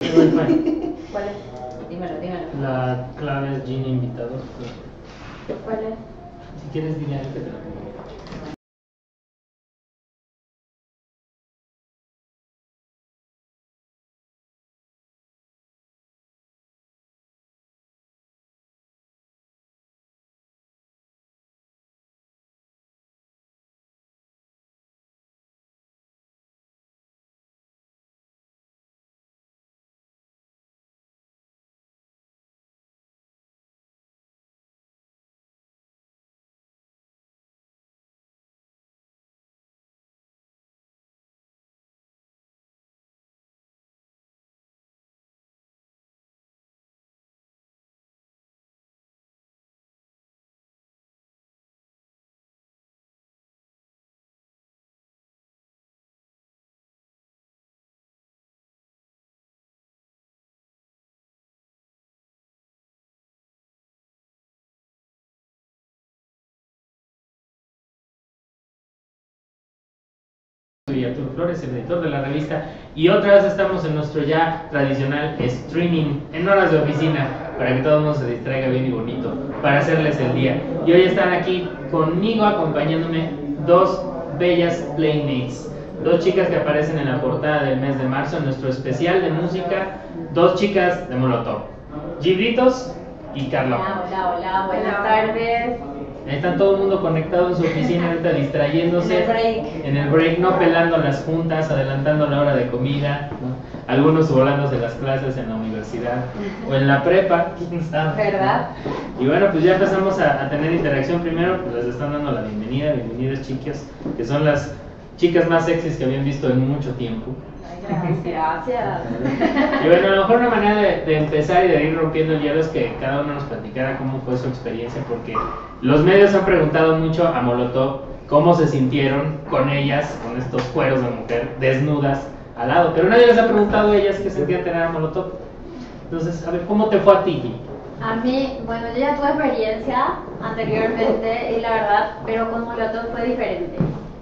¿Cuál es? Dímelo. La clave es Gini invitados. ¿Cuál es? Si quieres, dile a él que te la ponga. Soy Arturo Flores, el editor de la revista, y otra vez estamos en nuestro ya tradicional streaming en horas de oficina para que todo el mundo se distraiga bien y bonito, para hacerles el día. Y hoy están aquí conmigo acompañándome dos bellas playmates, dos chicas que aparecen en la portada del mes de marzo en nuestro especial de música, dos chicas de Molotov, Gibritos y Carla. Hola, buenas tardes. Ahí están todo el mundo conectado en su oficina ahorita distrayéndose. En el break, no pelando las juntas, adelantando la hora de comida, ¿no? Algunos volándose las clases en la universidad o en la prepa, quién sabe. ¿Verdad? Y bueno, pues ya empezamos a tener interacción. Primero, pues les están dando la bienvenida, bienvenidas chicas, que son las chicas más sexys que habían visto en mucho tiempo. Gracias. Y bueno, a lo mejor una manera de empezar y de ir rompiendo el hielo es que cada uno nos platicara cómo fue su experiencia, porque los medios han preguntado mucho a Molotov cómo se sintieron con ellas, con estos cueros de mujer desnudas al lado, pero nadie les ha preguntado a ellas qué sentían tener a Molotov. Entonces, a ver, ¿cómo te fue a ti? A mí, bueno, yo ya tuve experiencia anteriormente y la verdad, pero con Molotov fue diferente.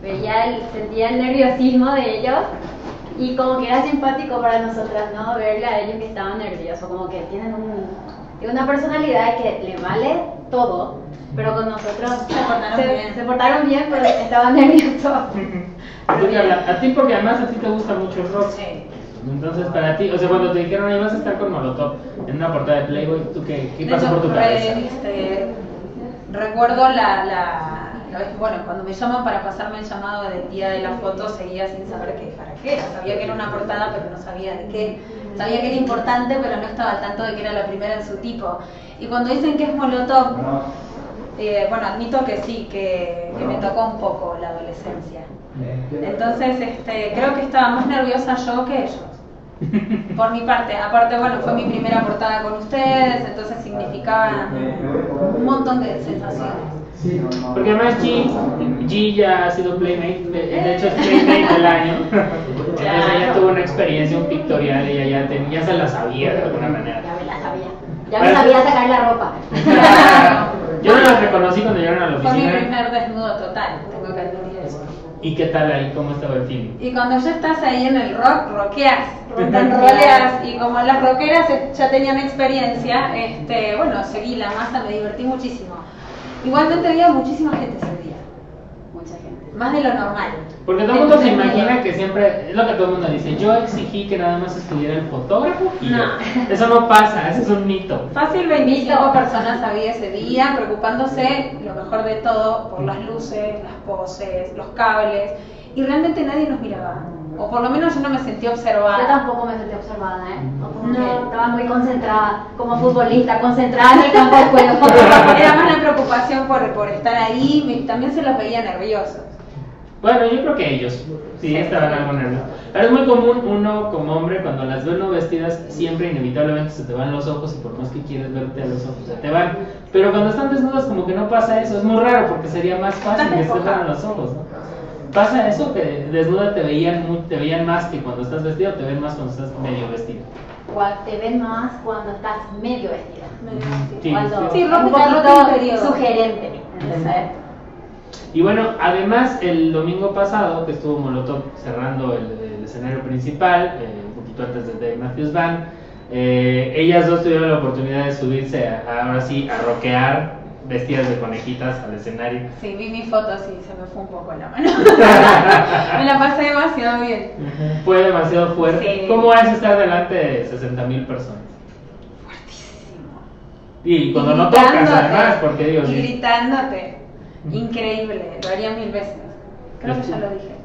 Sentía el nerviosismo de ellos. Y como que era simpático para nosotras, ¿no? Verle a ellos que estaban nerviosos, como que tienen una personalidad que le vale todo, pero con nosotros se portaron bien, pero estaban nerviosos. A ti, porque además a ti te gusta mucho el rock. Sí. Entonces, para ti, o sea, cuando te dijeron ahí vas a estar con Molotov en una portada de Playboy, ¿tú qué pasó por tu cabeza? Recuerdo bueno, cuando me llaman para pasarme el llamado del día de la foto, seguía sin saber para qué era. Sabía que era una portada, pero no sabía de qué. Sabía que era importante, pero no estaba al tanto de que era la primera en su tipo. Y cuando dicen que es Molotov, bueno, admito que sí, que me tocó un poco la adolescencia. Entonces, creo que estaba más nerviosa yo que ellos. Por mi parte, aparte, bueno, fue mi primera portada con ustedes, entonces significaba un montón de sensaciones. Porque además G ya ha sido Playmate, de hecho es Playmate del año. Entonces ella tuvo una experiencia, un pictorial, ella ya se la sabía de alguna manera. Ya me sabía sacar la ropa. Yo no las reconocí cuando llegaron a la oficina. Fue mi primer desnudo total, tengo que admitir eso. ¿Y qué tal ahí? ¿Cómo estaba el feeling? Y cuando ya estás ahí en el rock, rockeas, roleas, y como las rockeras ya tenían experiencia, bueno, seguí la masa, me divertí muchísimo. Igualmente había muchísima gente ese día, mucha gente, más de lo normal. Porque todo el mundo se imagina que siempre, es lo que todo el mundo dice, yo exigí que nada más estuviera el fotógrafo y no. Eso no pasa, eso es un mito. Fácil 25 personas había ese día, preocupándose, lo mejor de todo, por las luces, las poses, los cables, y realmente nadie nos miraba. O por lo menos yo no me sentí observada. Yo tampoco me sentí observada, No, estaba muy concentrada, como futbolista, concentrada en el campo de juego. Era más la preocupación por estar ahí, también se los veía nerviosos. Bueno, yo creo que ellos sí estaban algo nerviosos. Pero es muy común uno como hombre, cuando las ve uno vestidas, siempre inevitablemente se te van los ojos y por más que quieres verte a los ojos, se te van. Pero cuando están desnudas como que no pasa eso, es muy raro porque sería más fácil que se te van los ojos, ¿no? ¿Pasa eso que desnuda te veían más que cuando estás vestida o te ven más cuando estás medio vestida? Te ven más cuando estás medio vestida. Sí, cuando sí, un poquito sugerente. Y bueno, además el domingo pasado que estuvo Molotov cerrando el escenario principal, un poquito antes de Dave Matthews Band. Ellas dos tuvieron la oportunidad de subirse ahora sí a rockear vestidas de conejitas al escenario. Sí, vi mi foto así, se me fue un poco la mano. Me la pasé demasiado bien. Fue demasiado fuerte. Sí. ¿Cómo es estar delante de 60,000 personas? Fuertísimo. Y cuando Y no tocas, gritándote, además, porque digo, y sí. gritándote. Increíble, lo haría 1000 veces. Creo que ya lo dije.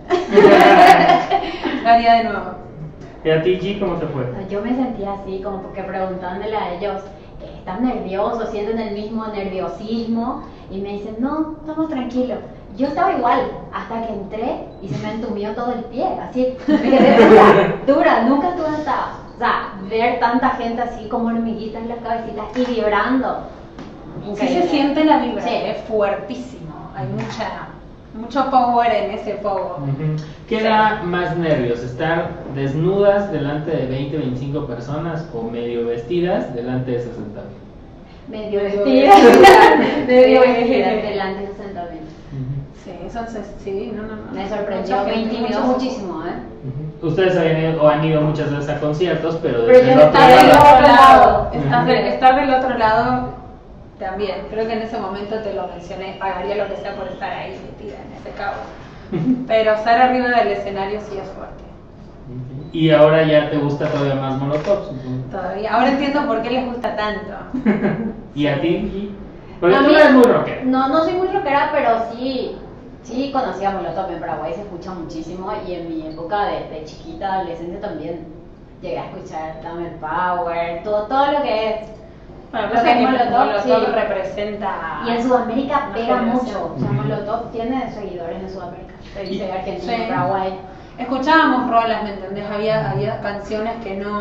Lo haría de nuevo. ¿Y a ti, G, cómo te fue? Yo me sentía así, como porque preguntándole a ellos, ¿están nerviosos? ¿Sienten el mismo nerviosismo? Y me dicen, no, estamos tranquilos. Yo estaba igual, hasta que entré y se me entumió todo el pie, así, me quedé dura, nunca estuve hasta, o sea, ver tanta gente así como hormiguitas en las cabecitas y vibrando. Sí Increíble. se siente la vibra, Sí. es fuertísimo. Hay mucho power en ese pogo. ¿Qué da más nervios? ¿Estar desnudas delante de 20, 25 personas o medio vestidas delante de 60,000? Medio Medio vestida, medio Sí. vestida delante de 60,000. Sí, sí, no. Me sorprendió, Mucha me gente, intimidó muchos- muchísimo, ¿eh? Ustedes habían ido, o han ido muchas veces a conciertos, pero Pero desde yo el otro estaba del lado. otro lado. Estar del otro lado también. Creo que en ese momento te lo mencioné, pagaría lo que sea por estar ahí metida en ese caos. Pero estar arriba del escenario sí es fuerte. Y ahora ya te gusta todavía más Molotov, supongo. Todavía. Ahora entiendo por qué les gusta tanto. ¿Y a ti, G? Porque A tú mí- eres muy rockera. No soy muy rockera, pero sí conocía Molotov. En Paraguay se escucha muchísimo y en mi época de chiquita, adolescente también llegué a escuchar Dame el Power, todo lo que es. Bueno, Lo pasa que que es Molotov, Molotov sí. representa. Y en Sudamérica una pega generación. mucho. O sea, Ujú. Molotov tiene seguidores en Sudamérica. Se dice Argentina, Sí. Paraguay. Escuchábamos rolas, ¿me entendés? Había canciones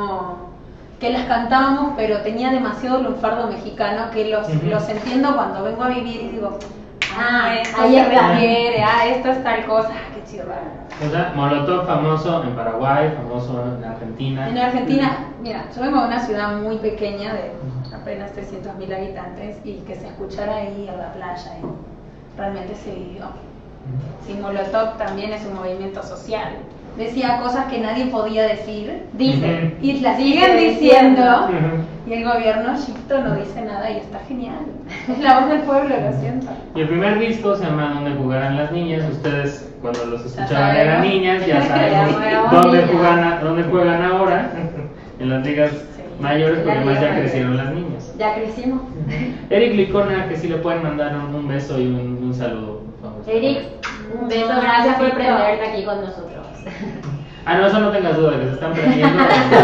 que las cantábamos, pero tenía demasiado lunfardo mexicano que los entiendo cuando vengo a vivir y digo, esto ahí se está. refiere, esto es tal cosa, qué chido. O sea, Molotov famoso en Paraguay, famoso en Argentina. En Argentina, mira, yo vengo de una ciudad muy pequeña de apenas 300.000 habitantes y que se escuchara ahí a la playa y realmente se vivió. Sí, Molotov también es un movimiento social. Decía cosas que nadie podía decir, Dice. y las siguen diciendo, Ujú. y el gobierno chito no dice nada y está genial. Es la voz del pueblo, lo siento. Y el primer disco se llama Donde jugarán las niñas. Ustedes, cuando los escuchaban sabemos. eran niñas, ya sabemos Ya éramos dónde niñas. juegan ahora, en las ligas mayores, porque Las además ya ligas crecieron mayores. las niñas. Ya crecimos. Eric Licona, que sí le pueden mandar un beso y un saludo, por favor. Eric, un beso, gracias por prenderte aquí con nosotros. No, eso no tengas duda, que se están prendiendo.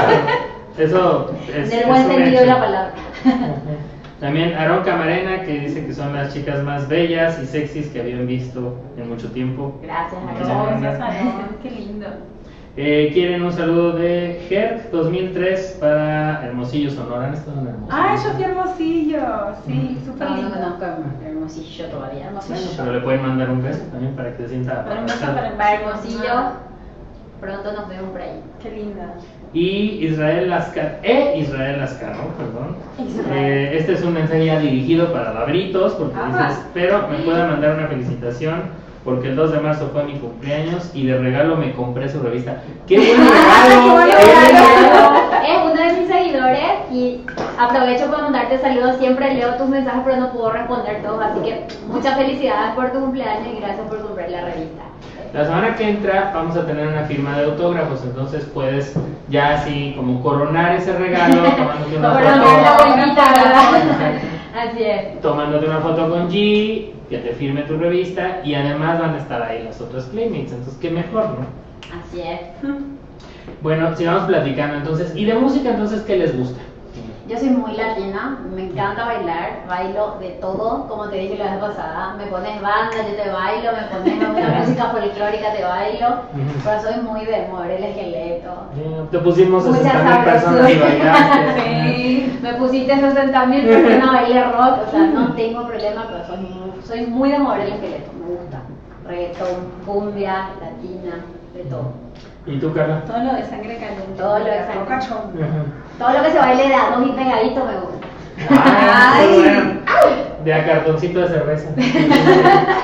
Eso es. En el buen es un sentido de hecho. la palabra. También Aarón Camarena, que dice que son las chicas más bellas y sexys que habían visto en mucho tiempo. Gracias, Muchísimas Aaron. gracias. Qué lindo. Quieren un saludo de Herc 2003 para Hermosillo, Sonora. ¿Han estado en Hermosillo? Ah, yo fui Hermosillo, sí, súper No, no lindo. conozco Hermosillo todavía. Pero le pueden mandar un beso también para que se sienta Pero un beso abrazado. Para Hermosillo, pronto nos vemos por ahí. Qué linda. Y Israel Lascano, perdón. Israel. Este es un mensaje ya dirigido para Dabritos, porque Ah. dice, espero me pueda mandar una felicitación, porque el 2 de marzo fue mi cumpleaños y de regalo me compré su revista. ¡Qué buen regalo! ¡Qué buen regalo! Es uno de mis seguidores y aprovecho para mandarte saludos. Siempre leo tus mensajes, pero no puedo responder todos. Así que muchas felicidades por tu cumpleaños y gracias por comprar la revista. La semana que entra vamos a tener una firma de autógrafos, entonces puedes ya así como coronar ese regalo tomándote una Coronar la foto. vueltita, ¿verdad? Así es. Tomándote una foto con G, que te firme tu revista y además van a estar ahí las otras Playmates, entonces qué mejor, ¿no? Así es. Bueno, sigamos platicando entonces. ¿Y de música entonces qué les gusta? Yo soy muy latina, me encanta bailar, bailo de todo, como te dije la vez pasada, me pones banda, yo te bailo, me pones una música folclórica, te bailo, pero soy muy de mover el esqueleto. Te pusimos Mucha 60,000 personas y sabrosura. bailaste. Sí, me pusiste 60,000 personas a bailar rock, o sea, no tengo problema, pero soy muy de mover el esqueleto, me gusta. Reggaetón, cumbia, latina, de todo. ¿Y tú, Carla? Todo lo de sangre caliente. Todo lo de sangre. Rocachón. Todo lo que se baile de a dos y pegadito me gusta. Ay, Ay. bueno. De a cartoncito de cerveza.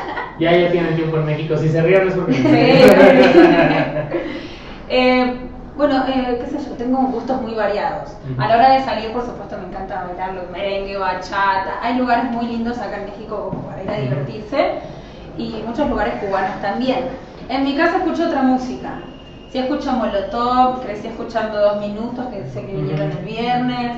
Ya tienen tiempo en México. Si se ríen es porque... Bueno, qué sé yo, tengo gustos muy variados. A la hora de salir, por supuesto, me encanta bailar los merengue, bachata. Hay lugares muy lindos acá en México como para ir a divertirse y muchos lugares cubanos también. En mi casa escucho otra música. Sí escucho Molotov, crecí escuchando 2 Minutos, que sé que vinieron el viernes.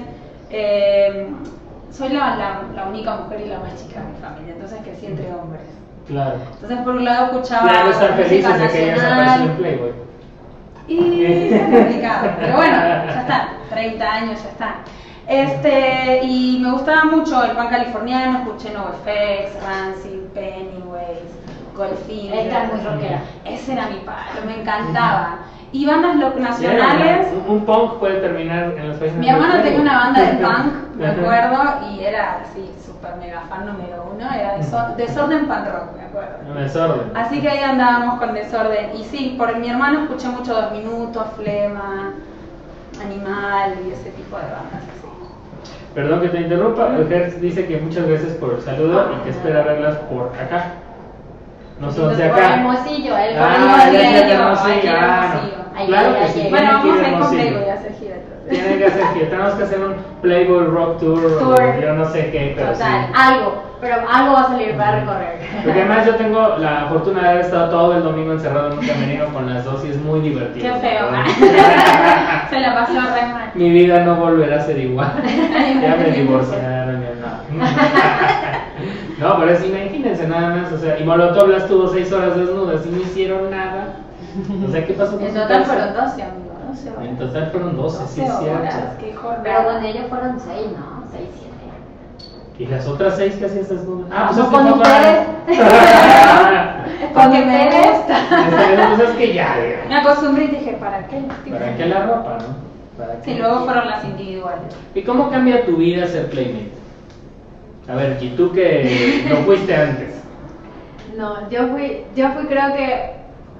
Soy la única mujer y la más chica de mi familia, entonces crecí entre hombres. Claro. Entonces por un lado escuchaba Claro, estar felices música de que ella nacional. apareció en Playboy. Y es complicado, pero bueno, ya está, 30 años ya está. Y me gustaba mucho el punk californiano, escuché NoFX, Rancid, Pennywise, Goldfinger. Esta es muy rockera. Ese era mi palo, me encantaba. Y bandas nacionales. Un punk puede terminar en las páginas. Mi hermano de tenía una banda de punk, me Ajá. acuerdo, y era así, súper mega fan número 1, era Desorden Punk Rock, me acuerdo. No, Desorden. Así que ahí andábamos con Desorden. Y sí, por mi hermano escuché mucho 2 Minutos, Flema, Animal y ese tipo de bandas así. Perdón que te interrumpa, Hertz dice que muchas gracias por el saludo y que espera verlas por acá. No sé dónde Por acá. Hermosillo, él Ah, fue ya Hermosillo. sé que Hermosillo. Ay, qué Ah, Hermosillo. no. Ahí, Claro que ahí, sí. ahí. Bueno, tienen que vamos ir a ir con Hermosillo. Playboy a hacer gira entonces. Tienen que hacer gira. Tenemos que hacer un Playboy Rock Tour, o yo no sé qué, pero Total, sí. pero algo va a salir para recorrer. Porque además yo tengo la fortuna de haber estado todo el domingo encerrado en un camerino con las dos y es muy divertido. Qué feo. Se la pasó re mal. Mi vida no volverá a ser igual. Ya me divorciaron, ya no. No, pero es, imagínense nada más, o sea, y Molotov las tuvo 6 horas desnudas y no hicieron nada. O sea, ¿qué pasó con En su total casa? fueron 12, amigo, 12 horas. En total fueron 12, sí, 12 es cierto. horas, qué jornada. Pero con ellos fueron 6, ¿no? 6, 7. ¿Y las otras 6 que hacías desnudas? No, pues es que con no ustedes. Porque me gusta. Pues es que ya, digamos. Me acostumbré y dije, ¿para qué? ¿Para qué la ropa, no? ¿Para qué? Sí, luego fueron las individuales. ¿Y cómo cambia tu vida ser Playmate? A ver, y tú que no fuiste antes. No, yo fui creo que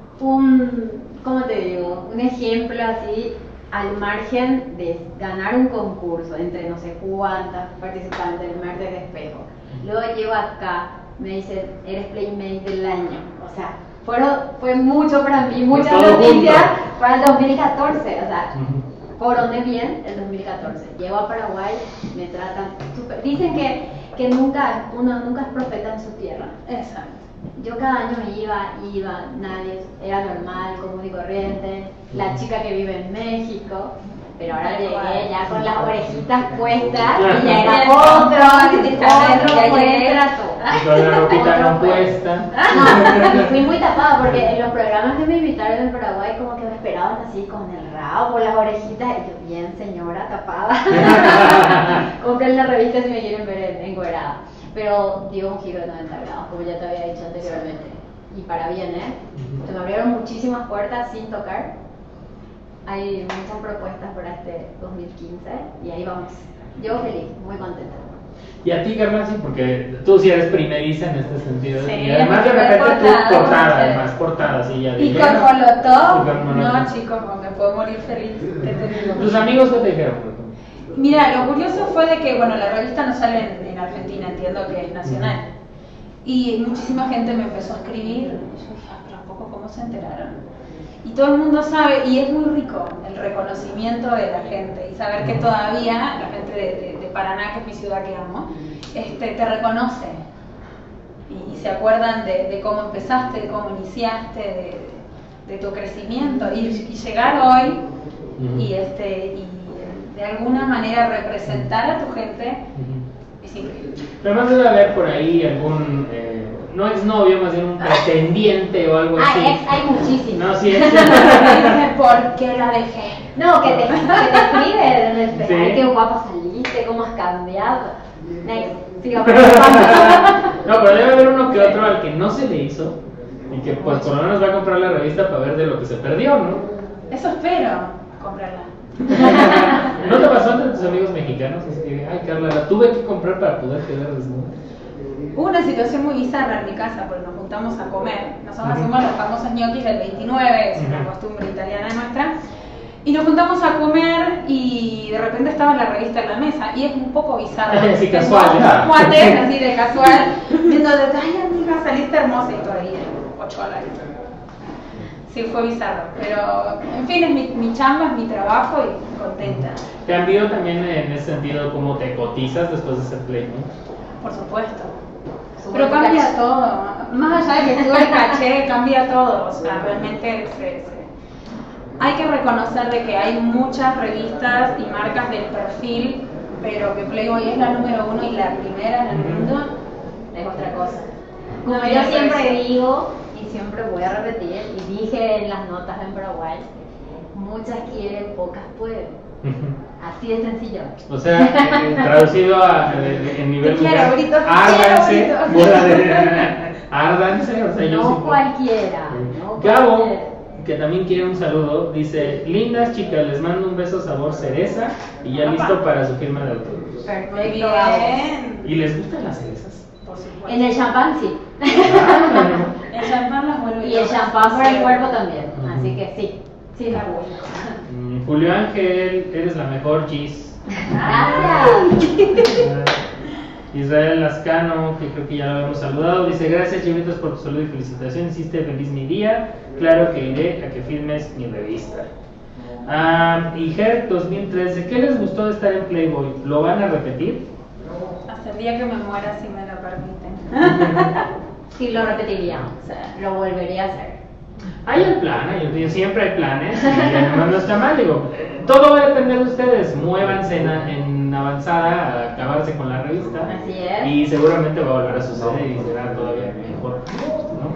¿cómo te digo? Un ejemplo así al margen de ganar un concurso entre no sé cuántas participantes del Martes de Espejo. Luego llego acá, me dicen, eres Playmate del año. O sea, fue mucho para mí, muchas Todo noticias junto. para el 2014. O sea, coroné bien el 2014. Llego a Paraguay, me tratan súper. Dicen que uno nunca es profeta en su tierra. Exacto. Yo cada año iba, nadie, era normal, común y corriente, la chica que vive en México, pero ahora llegué ya con las orejitas puestas y ya era otro trato. Y con la ropita no puesta. No, y fui muy tapada porque en los programas que me invitaron en Paraguay como que me esperaban así con el rabo, las orejitas, y yo bien señora tapada. Compren la revista si me quieren ver encuerada. Pero dio un giro de 90 grados, como ya te había dicho anteriormente. Y para bien, ¿eh? Se me abrieron muchísimas puertas sin tocar. Hay muchas propuestas para este 2015 y ahí vamos. Yo feliz, muy contenta. Y a ti, Carmen, sí, porque tú sí eres primeriza en este sentido. Sí, y además de primer repente portada, tú portada, sí. además, portada, sí, ya Y de con lleno. Molotov, Y con Molotov. no chicos, me puedo morir feliz. ¿Qué te digo? ¿Tus amigos qué te dijeron, por ejemplo? Mira, lo curioso fue de que, bueno, la revista no sale en Argentina, entiendo que es nacional. Y muchísima gente me empezó a escribir. Y yo dije, pero ¿a poco cómo se enteraron? Y todo el mundo sabe, y es muy rico el reconocimiento de la gente y saber que todavía la gente de Paraná, que es mi ciudad que amo, te reconoce y se acuerdan de cómo empezaste, de cómo iniciaste, de tu crecimiento y llegar hoy y de alguna manera representar a tu gente es increíble. Pero además debe haber por ahí algún, no exnovio, más bien un pretendiente o algo así. Hay muchísimos. No, sí, Me dice, ¿por qué la dejé? No, que te escribe en el Sí. Facebook. Ay, qué guapa saliste, cómo has cambiado. Next, sigo No, pero debe haber uno que otro al que no se le hizo y que pues por lo menos va a comprar la revista para ver de lo que se perdió, ¿no? Eso espero, comprarla. ¿No te pasó entre tus amigos mexicanos? Así que, ay Carla, la tuve que comprar para poder quedar desnuda. Hubo una situación muy bizarra en mi casa porque nos juntamos a comer. Nosotros hacemos los famosos ñoquis del 29, es una costumbre italiana nuestra. Y nos juntamos a comer y de repente estaba la revista en la mesa y es un poco bizarro. Sí, casual, Tengo cuates así de casual, viendo de, ay amiga, saliste hermosa y todavía 8 horas. Sí, fue bizarro, pero en fin, es mi chamba, es mi trabajo y contenta. ¿Cambió también en ese sentido cómo te cotizas después de ser Playboy? Por supuesto. Pero cambia todo, más allá de que sube el caché, cambia todo, o sea, realmente hay que reconocer de que hay muchas revistas y marcas del perfil, pero que Playboy es la número 1 y la primera en el mundo es otra cosa. Como yo siempre digo, y siempre voy a repetir, y dije en las notas en Paraguay, muchas quieren, pocas pueden. Así de sencillo. O sea, traducido en nivel Te quiero, Brito, te árdanse, quiero, árdanse, o sea, yo No sí cualquiera. No Gabo, cualquiera. que también quiere un saludo, dice: lindas chicas, les mando un beso sabor cereza y ya listo para su firma de autógrafos. Perfecto. Bien, ¿Y les gustan las cerezas? por supuesto. En el champán sí. El champán las vuelve Y el locas. champán para el cuerpo también. Ujú. Así que sí. Sí, la voy. Julio Ángel, eres la mejor, Gis. Gracias. Israel Lascano, que creo que ya lo habíamos saludado, dice: gracias Chivitos por tu saludo y felicitaciones, hiciste feliz mi día, claro que iré a que firmes mi revista. Y Her 2013, ¿qué les gustó de estar en Playboy? ¿Lo van a repetir? Hasta el día que me muera, si me lo permiten. Sí, lo repetiría. O sea, lo volvería a hacer. Hay el plan, siempre hay planes, y además no está mal, digo, todo va a depender de ustedes, muévanse en avanzada a acabarse con la revista. Así es. Y seguramente va a volver a suceder y será todavía mejor, ¿no?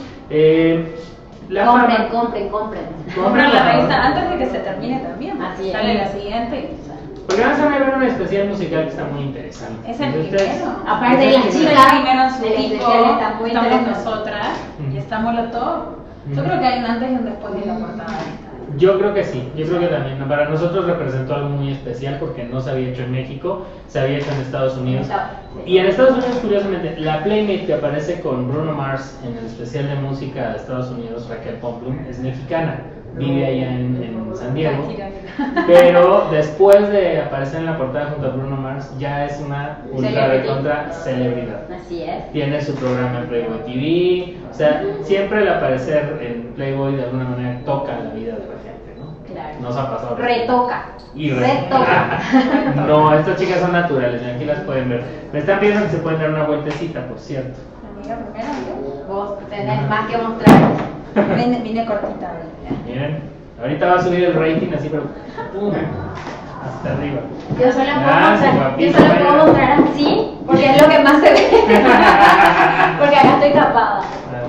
La Compren, fama- compren. Comprar la revista antes de que se termine también. Así es. Sale la siguiente y sale. Porque van a ver un especial musical que está muy interesante. Es el Entonces, primero. Aparte de las Es chicas, el primero en su el tipo, especial está muy estamos interesante. nosotras Ujú. y estamos los todos. Yo creo que hay un antes y un después de la portada esta. Yo creo que sí, yo creo que también. Para nosotros representó algo muy especial porque no se había hecho en México, se había hecho en Estados Unidos. Y en Estados Unidos, curiosamente, la Playmate que aparece con Bruno Mars en el especial de música de Estados Unidos, Raquel Pomplum, es mexicana, vive allá en San Diego. Pero después de aparecer en la portada junto a Bruno Mars, ya es una ultra de contra celebridad. Así es. Tiene su programa en Playboy TV, o sea, siempre el aparecer en Playboy de alguna manera toca la vida de la gente, ¿no? Claro. Nos ha pasado. Retoca. Y Retoca. No, estas chicas son naturales, aquí las pueden ver. Me están pidiendo que se pueden dar una vueltecita, por cierto. Amiga, primero yo. Vos tenés más que mostrar. Vine cortita hoy. Miren, ahorita va a subir el rating así, pero ¡pum! Hasta arriba. Yo solo puedo Gracias, mostrar, guapísima, yo solo puedo vaya. mostrar así porque es lo que más se ve. Porque acá estoy tapada.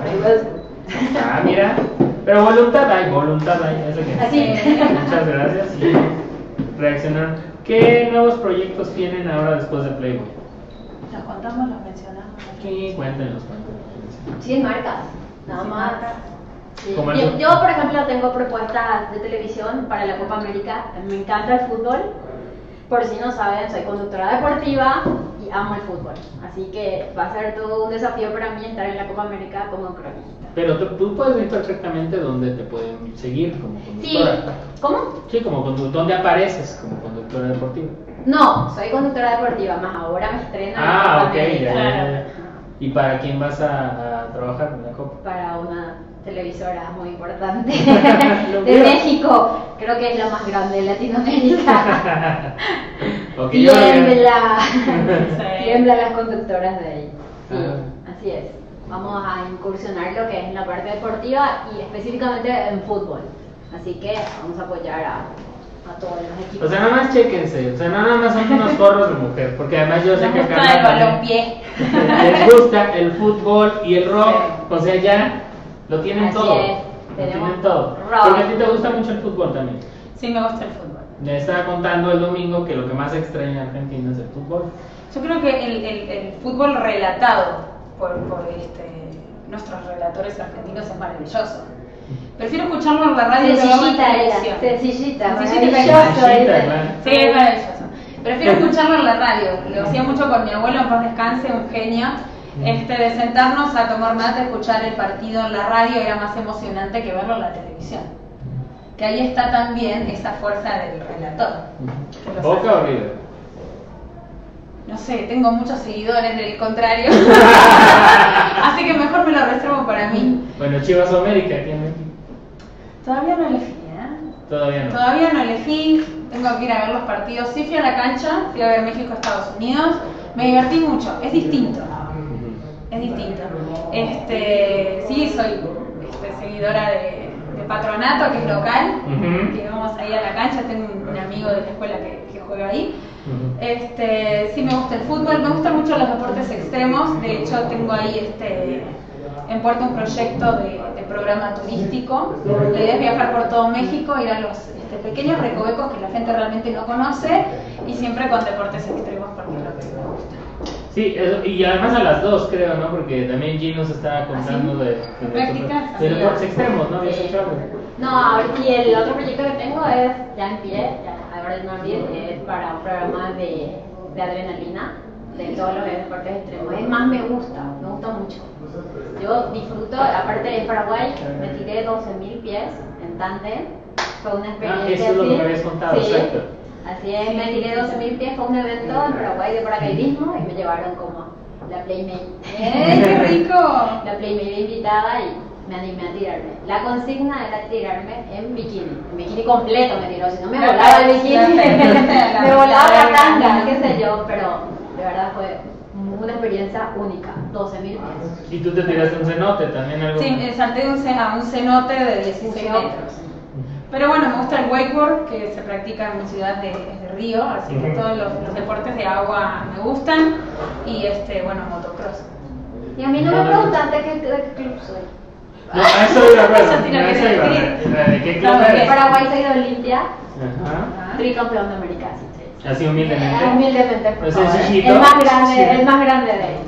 Mira, pero voluntad hay, es lo que Así. Muchas gracias y reaccionaron. ¿Qué nuevos proyectos tienen ahora después de Playboy? Los contamos, los mencionamos. Sí, cuéntenos. 100 marcas, nada más. Sí. Como Yo, por ejemplo, tengo propuestas de televisión para la Copa América. Me encanta el fútbol. Por si no saben, soy conductora deportiva y amo el fútbol. Así que va a ser todo un desafío para mí estar en la Copa América como cronista. Pero tú puedes ver perfectamente dónde te pueden seguir como Sí, conductora. ¿cómo? Sí, como dónde apareces como conductora deportiva. No, soy conductora deportiva, más ahora me estreno en la Copa Ok, América. ya. ¿Y para quién vas a trabajar en la Copa? Para una televisora muy importante Lo de veo. México, creo que es la más grande de Latinoamérica. Ok, yo creo que- Tiembla, Sí. tiembla las conductoras de ahí. Sí, Ah. así es. Vamos a incursionar lo que es en la parte deportiva y específicamente en fútbol. Así que vamos a apoyar a todos los equipos. O sea, nada más chéquense, o sea, nada más son unos forros de mujer, porque además yo sé Nos que gusta Carla el también balompié. les gusta el fútbol y el rock, o sea, ya lo tienen Así todo. es, Lo tenemos tienen todo. rock. Porque a ti te gusta mucho el fútbol también. Sí, me gusta el fútbol. Me estaba contando el domingo que lo que más extraña en Argentina es el fútbol. Yo creo que el fútbol relatado por nuestros relatores argentinos es maravilloso. Prefiero escucharlo en la radio que verlo en Sencillita era, televisión. sencillita, Sencillita, maravilloso. Sencillita, ese. claro. Sí, es maravilloso. Prefiero escucharlo en la radio. Lo hacía mucho con mi abuelo, en paz descanse, un genio. De sentarnos a tomar mate, escuchar el partido en la radio era más emocionante que verlo en la televisión. Que ahí está también esa fuerza del relator. que lo ¿Boca saca. o River? No sé, tengo muchos seguidores del contrario. Así que mejor me lo reservo para mí. Bueno, Chivas o América, aquí en México. Todavía no elegí, Todavía no. Todavía no elegí, tengo que ir a ver los partidos. Sí fui a la cancha, fui a ver México-Estados Unidos, me divertí mucho, es distinto. Es distinto. Sí, soy seguidora de Patronato, que es local, que vamos ahí a la cancha, tengo un amigo de la escuela que juega ahí. Sí me gusta el fútbol, me gustan mucho los deportes extremos, de hecho tengo ahí en puerta un proyecto de programa turístico. La idea es viajar por todo México, ir a los pequeños recovecos que la gente realmente no conoce y siempre con deportes extremos porque es lo que me gusta. Sí, eso, y además a las dos creo, ¿no? Porque también Gino se estaba contando de deportes extremos, ¿no? Sí. No, y el otro proyecto que tengo es ya en pie, ya ahora en abril, es para un programa de adrenalina, de todos los deportes extremos. Es más, me gusta mucho. Yo disfruto, aparte en Paraguay, me tiré 12.000 pies en tándem, fue una experiencia eso es lo que me habías contado, sí. Exacto. Así es, me tiré 12.000 pies, fue un evento en Paraguay de paracaidismo y me llevaron como la Playmate. ¡Qué rico! La Playmate invitada y me animé a tirarme. La consigna era tirarme en bikini completo me tiró, si no me volaba el bikini, me volaba la tanga, qué sé yo, pero de verdad fue una experiencia única, 12.000 pies. ¿Y tú te tiraste un cenote también? Algo? Sí, salté a un cenote de 16 metros. Pero bueno, me gusta el wakeboard, que se practica en mi ciudad de Río, así que todos los deportes de agua me gustan. Y motocross. Y a mí no me preguntaste de qué club soy. No, a eso iba a ver. ¿De qué club eres? De Paraguay soy de Olimpia, Ajá. tricampeón de América. Así humildemente. Humildemente, por Pues favor. El más grande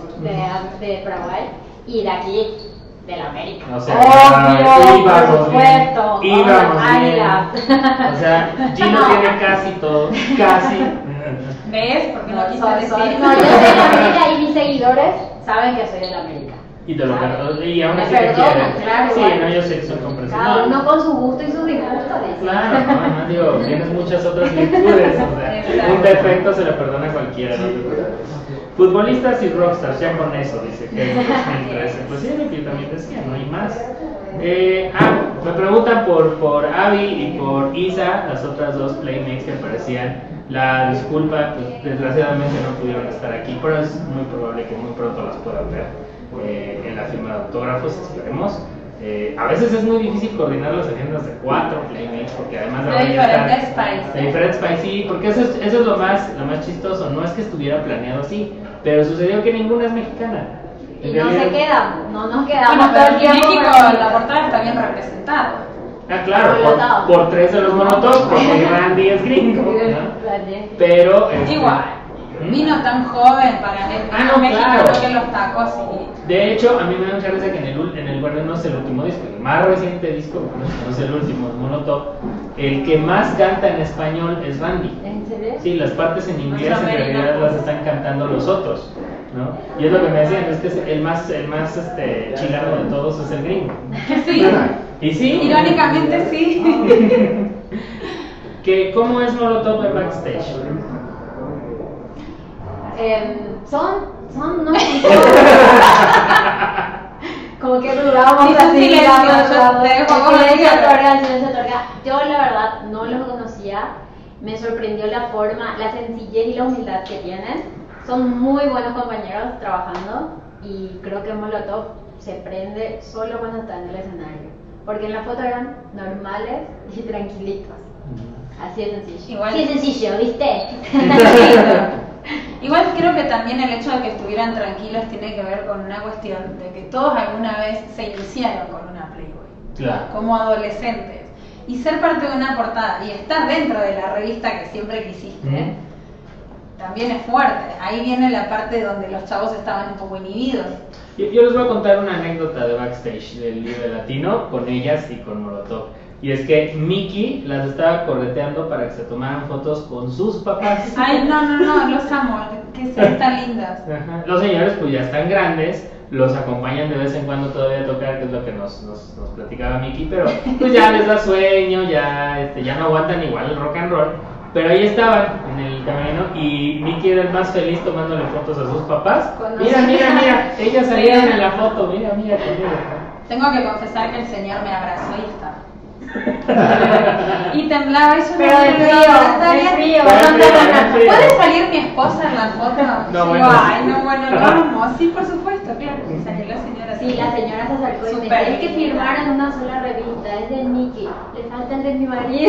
de Paraguay y de aquí. De la América. O sea, obvio, por supuesto. Íbamos Águila. O sea, Gino tiene casi todo. Casi. ¿Ves? Porque no quise decir. No, yo soy de la América y mis seguidores saben que soy de la América. Y te lo perdono. Y aún Me así te perdonan, quieren. claro, Sí, igual. no, yo sé que son comprensivos. Cada uno con su gusto y su disgusto. Claro, no, además digo, tienes muchas otras virtudes. O sea, un defecto se le perdona a cualquiera, no te preocupes. Futbolistas y rockstars, ya con eso, dice que es 2013. Pues sí, lo que yo también decía, no hay más. Me preguntan por Abby y por Isa, las otras dos playmates que aparecían. La disculpa, pues desgraciadamente no pudieron estar aquí, pero es muy probable que muy pronto las puedan ver en la firma de autógrafos, esperemos. A veces es muy difícil coordinar las agendas de 4 playmates, porque además de diferentes países. De diferentes países, sí, porque eso es lo más chistoso. No es que estuviera planeado así, pero sucedió que ninguna es mexicana. Y no se queda, no nos quedamos bueno, todo el pero en tiempo. México la portada está bien representada. Ah, claro, por 3 de los Molotov, porque Randy es gringo, ¿no? Pero igual. Vino tan joven para México, claro. creo que los tacos y... De hecho, a mí me da mucha gracia que en el bueno, no es el último disco, el más reciente disco, no es el último, el Molotov, el que más canta en español es Randy. ¿En serio? Sí, las partes en inglés en realidad las están cantando los otros, ¿no? Y es lo que me decían, es que el más chilango de todos es el gringo. Sí. ¿Y sí? Irónicamente sí. ¿Cómo es Molotov en backstage? Son unos chicos como que dudamos así, yo la verdad no los conocía, me sorprendió la forma, la sencillez y la humildad que tienen, son muy buenos compañeros trabajando y creo que Molotov se prende solo cuando está en el escenario, porque en la foto eran normales y tranquilitos, así de sencillo. Igual. Sí, sencillo, ¿viste? Igual creo que también el hecho de que estuvieran tranquilos tiene que ver con una cuestión de que todos alguna vez se iniciaron con una Playboy, claro, como adolescentes, y ser parte de una portada y estar dentro de la revista que siempre quisiste, también es fuerte. Ahí viene la parte donde los chavos estaban un poco inhibidos. Yo les voy a contar una anécdota de backstage del Libre Latino con ellas y con Molotov. Y es que Mickey las estaba correteando para que se tomaran fotos con sus papás. Ay, no, los amo, que sean tan lindas. Ajá. Los señores pues ya están grandes, los acompañan de vez en cuando todavía a tocar, que es lo que nos platicaba Mickey, pero pues ya les da sueño, ya no aguantan igual el rock and roll. Pero ahí estaban en el camino y Mickey era el más feliz tomándole fotos a sus papás. Mira, ellas salieron en la foto, mira. Tengo que confesar que el señor me abrazó y estaba. Y temblaba eso. Pero de frío, de frío. ¿Puede salir mi esposa en la foto? No, Digo, bueno. ay, no, bueno, lo amo. Sí, por supuesto, claro. Y salió la señora. Sí, la señora se acercó y me Súper dice, es que linda. firmaron una sola revista, es de Nicky, le falta el de mi marido.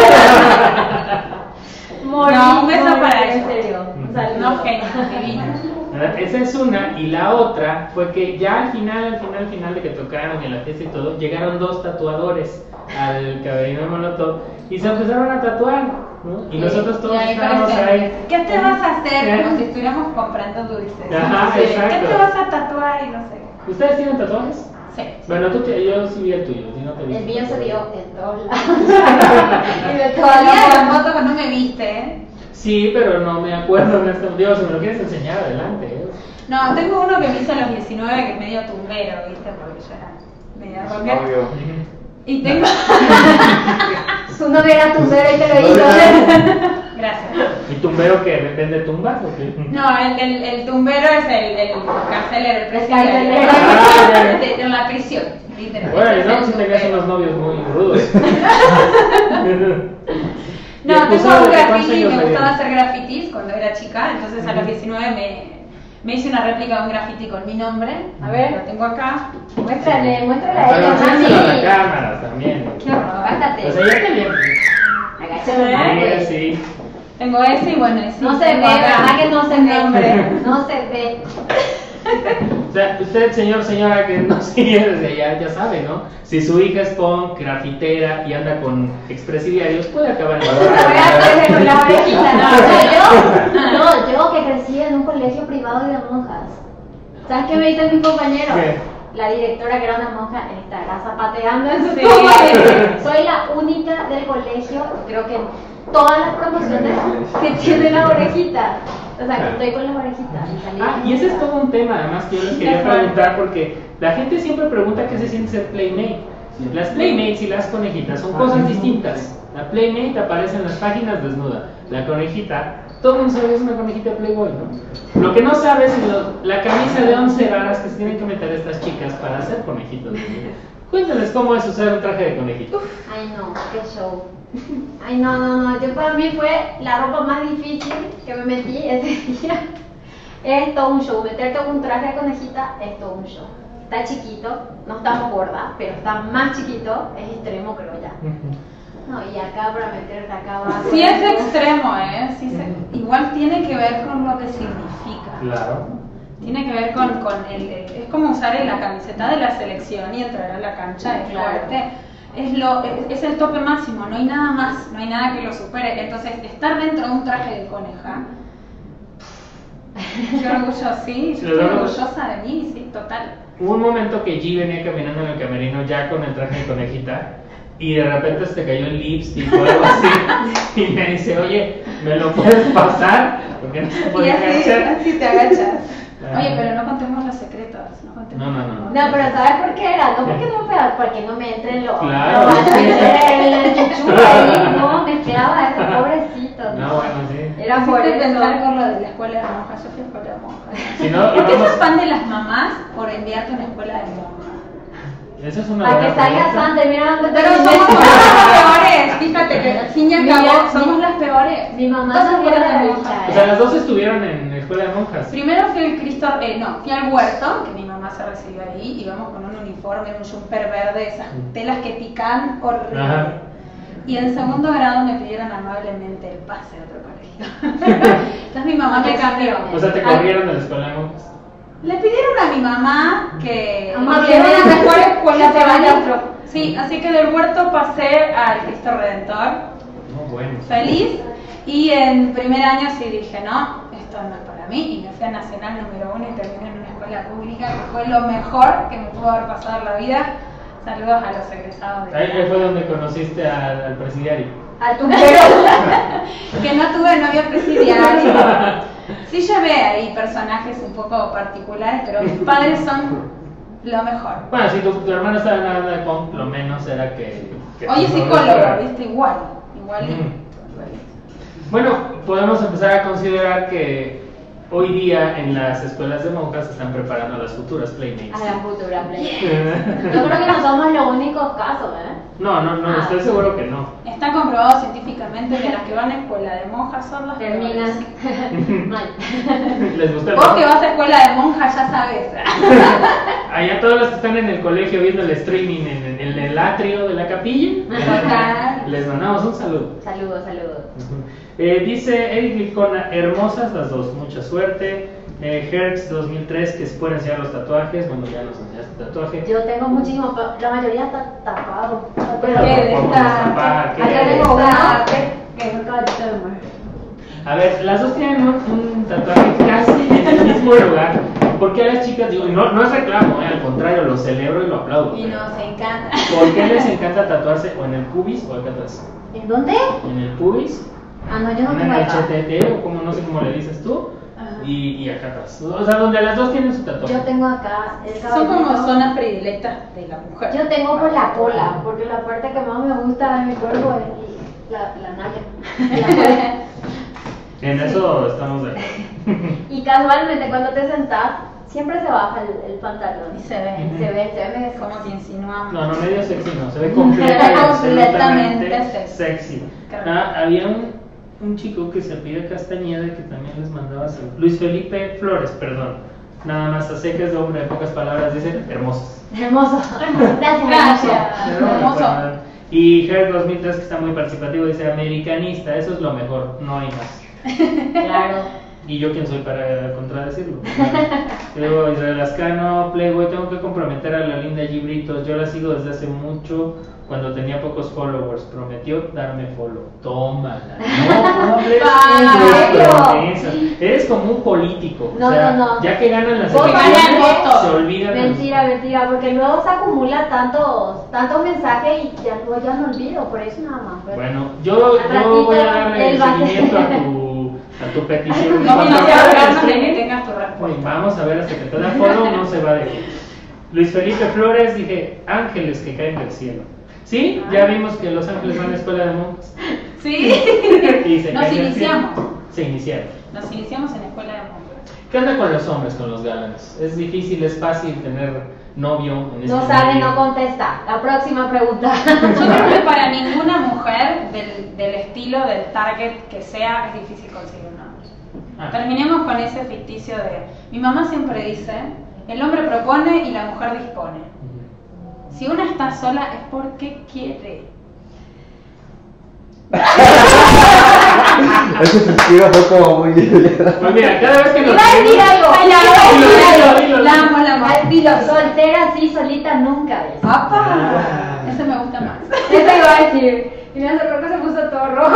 Morí, No, un beso morí, para en ella. serio. Un saludo. No, genio, divino. Esa es una, y la otra fue que ya al final de que tocaron en la fiesta y todo, llegaron dos tatuadores al camerino de Molotov y se empezaron a tatuar, ¿no? Y nosotros todos Y ahí estábamos parecía, ahí. ¿qué te vas a hacer? ¿Eh? Como si estuviéramos comprando dulces. Ajá, Sí, exacto. ¿qué te vas a tatuar? Y no sé. ¿Ustedes tienen tatuajes? Sí. Bueno, yo sí vi el tuyo, si no te vi. El mío se dio en todos lados. Y de todas Todavía la las foto cuando me viste, ¿eh? Sí, pero no me acuerdo en este momento. Si me lo quieres enseñar, adelante. No, tengo uno que me hizo a los 19 que es medio tumbero, ¿viste? Porque yo era medio rocker. Obvio. Y tengo... Su novio era tumbero y te lo hizo. Gracias. ¿Y tumbero que vende tumbas o qué? No, el tumbero es el carcelero, el carcelero. presidente de la prisión, literal. Bueno, Es no, el si tenías tumbero. unos novios muy rudos. No, ¿Y tengo acusado un de cuántos graffiti, años me gustaba tenías? hacer grafitis cuando era chica, entonces a los 19 me hice una réplica de un graffiti con mi nombre. A ver. Lo tengo acá. Muéstrale, muéstrale a Pero ella, enséñaselo a la mami. cámara también. Qué horror. Bájate. O sea, ya te vi. Agáchate. Sí. Tengo ese y bueno, ese. No se ve, tengo acá ¿verdad que no se un ve? nombre. No se ve. O sea, usted, señora que no sigue desde allá, ya sabe, ¿no? Si su hija es punk, grafitera y anda con expresidiarios, puede acabar en Te voy a hacer con la orejita. Yo que crecí en un colegio privado de monjas. ¿Sabes qué me dicen mis compañeros? ¿Qué? La directora, que era una monja, estará zapateando en su Sí. tumba. Soy la única del colegio, creo que en todas las promociones, que tiene la orejita. O sea, que estoy con las orejitas. Y ese es todo un tema, además, que yo les quería preguntar, porque la gente siempre pregunta qué se siente ser playmate. Las playmates y las conejitas son cosas distintas. La playmate aparece en las páginas desnuda. La conejita, todo el mundo sabe que es una conejita Playboy, ¿no? Lo que no sabes es la camisa de 11 varas que se tienen que meter estas chicas para hacer conejitos. Cuéntales cómo es usar un traje de conejito. Ay, no, qué show. Ay, no. Yo, para mí fue la ropa más difícil que me metí ese día. Es todo un show. Meterte en un traje de conejita es todo un show. Está chiquito, no estamos gordas, pero está más chiquito, es extremo, creo ya. No, y acá para meterte acá abajo. Sí es extremo, ¿eh? Sí igual tiene que ver con lo que significa. Claro. Tiene que ver con es como usar la camiseta de la selección y entrar a la cancha de Claro. fuerte. Es el tope máximo, no hay nada más, no hay nada que lo supere. Entonces, estar dentro de un traje de coneja, qué orgullo, sí, yo estoy orgullosa de mí, sí, total. Hubo un momento que G venía caminando en el camerino ya con el traje de conejita y de repente se te cayó el lipstick o algo así y me dice, oye, ¿me lo puedes pasar? Porque no se Y puede agachar. así te agachas. Ah. Oye, pero no contemos los secretos, no contemos. No. No, pero ¿sabes por qué era? No porque no me porque no me entren los. Claro, No, sí. el chuchu ahí, no, me esperaba eso, pobrecito. No, bueno, sí. Era por Hiciste eso. pensar por lo de la escuela de monjas, yo fui a escuela de monjas. Si no, ¿Por qué vamos- sos fan de las mamás por enviarte a una escuela de monjas? Esa es una Para que buena salgas pregunta. antes, mira dónde Pero te somos metes. las peores, fíjate que al fin y al cabo Mira, somos las peores. Mi mamá Todas no fueron era de la monjas. bicha, O sea, las dos estuvieron en la escuela de monjas. Primero fui al fui al huerto, que mi mamá se recibió ahí, y íbamos con un uniforme, un jumper verde, esas telas que pican horrible. Ajá. Y en segundo grado me pidieron amablemente el pase a otro colegio. Entonces mi mamá me cambió. O sea, te corrieron de la escuela de monjas. Le pidieron a mi mamá que Amablemente. hiciera una mejor escuela Que se vaya para a mí. otro. Sí, así que del huerto pasé al Cristo Redentor, No, bueno. feliz, y en primer año sí dije, no, esto no es para mí, y me fui a Nacional número 1 y terminé en una escuela pública que fue lo mejor que me pudo haber pasado en la vida. Saludos a los egresados de Ahí fue donde conociste al presidiario. Al tumbero. que no tuve novio presidiario. Sí llevé ahí personajes un poco particulares, pero mis padres son lo mejor. Bueno, si tu hermano estaba en la de punk, lo menos era que Oye, tu novio psicólogo, fuera. ¿viste? Igualito. Ujú. Bueno, podemos empezar a considerar que hoy día en las escuelas de monjas se están preparando a las futuras playmates. A la futura play. Yo creo que no somos los únicos casos, ¿eh? No, estoy seguro que no. Está comprobado científicamente que las que van a escuela de monjas son las Terminas peores. mal. ¿Les gusta el Vos rock? que vas a escuela de monjas ya sabes. Allá todos los que están en el colegio viendo el streaming en el atrio de la capilla, les mandamos un saludo. Saludos. Dice Eric Licona, hermosas las dos, mucha suerte. Hertz 2003, que se pueden enseñar los tatuajes. Bueno, ya nos enseñaste tatuaje. Yo tengo muchísimo, pero la mayoría está tapado. Pero ¿Qué? ¿cómo destapar? ¿Qué? Acá tengo uno ¿Qué? que nunca va A ver, las dos tienen un tatuaje casi en el mismo lugar. ¿Por qué a las chicas, digo, no es reclamo, al contrario, lo celebro y lo aplaudo? Y nos encanta. ¿Por qué les encanta tatuarse o en el pubis o acá atrás? ¿En dónde? En el pubis, Ah, no, yo no en tengo el acá. chetete o como no sé cómo le dices tú, Ajá. y acá atrás. O sea, donde las dos tienen su tatuaje. Yo tengo acá el Son como cabellito. zonas predilectas de la mujer. Yo tengo por la cola, porque la parte que más me gusta de mi cuerpo es la nalga. En eso estamos de acuerdo. Y casualmente cuando te sentás, siempre se baja el pantalón. Y se ve. Se ve medio Como te insinuamos. No, medio sexy no, se ve completa y Completamente absolutamente sexy. sexy. Correcto. Había un chico que se pide Castañeda que también les mandaba saludos. Luis Felipe Flores, perdón. Nada más a secas de hombre, en pocas palabras, dice hermosos. Hermoso. Gracias. Hermoso. Y Her 2003, que está muy participativo, dice americanista, eso es lo mejor, no hay más. Claro. Y yo quién soy para contradecirlo. Luego Israel Ascano, Playboy, tengo que comprometer a la linda Gibritos, yo la sigo desde hace mucho, cuando tenía pocos followers, prometió darme follow. Tómala. No hables ¿En serio? promesas. Eres como un político. No, o sea, no. ya que ganan las Vos elecciones, ganas se olvidan. de los- Mentira, porque luego se acumula tantos mensajes y ya luego ya no olvido, por eso nada más. pero- Bueno, yo ratito voy a darle él va a hacer- seguimiento a tu petición. No, Cuando no se acabe el agarran de que streaming, tengas tu respuesta. vamos a ver hasta que te da follow, no se va de aquí. Luis Felipe Flores, dije, ángeles que caen del cielo. ¿Sí? Ya vimos que los ángeles van a la escuela de monjas. Sí. Y se Nos caen del cielo. iniciamos. Se iniciaron. Nos iniciamos en la escuela de monjas. ¿Qué onda con los hombres, con los galanes? ¿Es difícil, es fácil tener novio en este No sabe, medio? no contesta. La próxima pregunta. Yo creo que para ninguna mujer del estilo, del target que sea, es difícil conseguir un hombre. Ah. Terminemos con ese ficticio de... Mi mamá siempre dice, el hombre propone y la mujer dispone. Ujú. Si una está sola es porque quiere. Ese suspiro fue como muy... Pues mira, cada vez que nos Iba a decir algo. Dilo. La amo, la amo. Al filo, soltera así, solita nunca es. ¡Apa! Ah. Ese me gusta más. Eso iba a decir. Y mira, su ropa se puso todo rojo.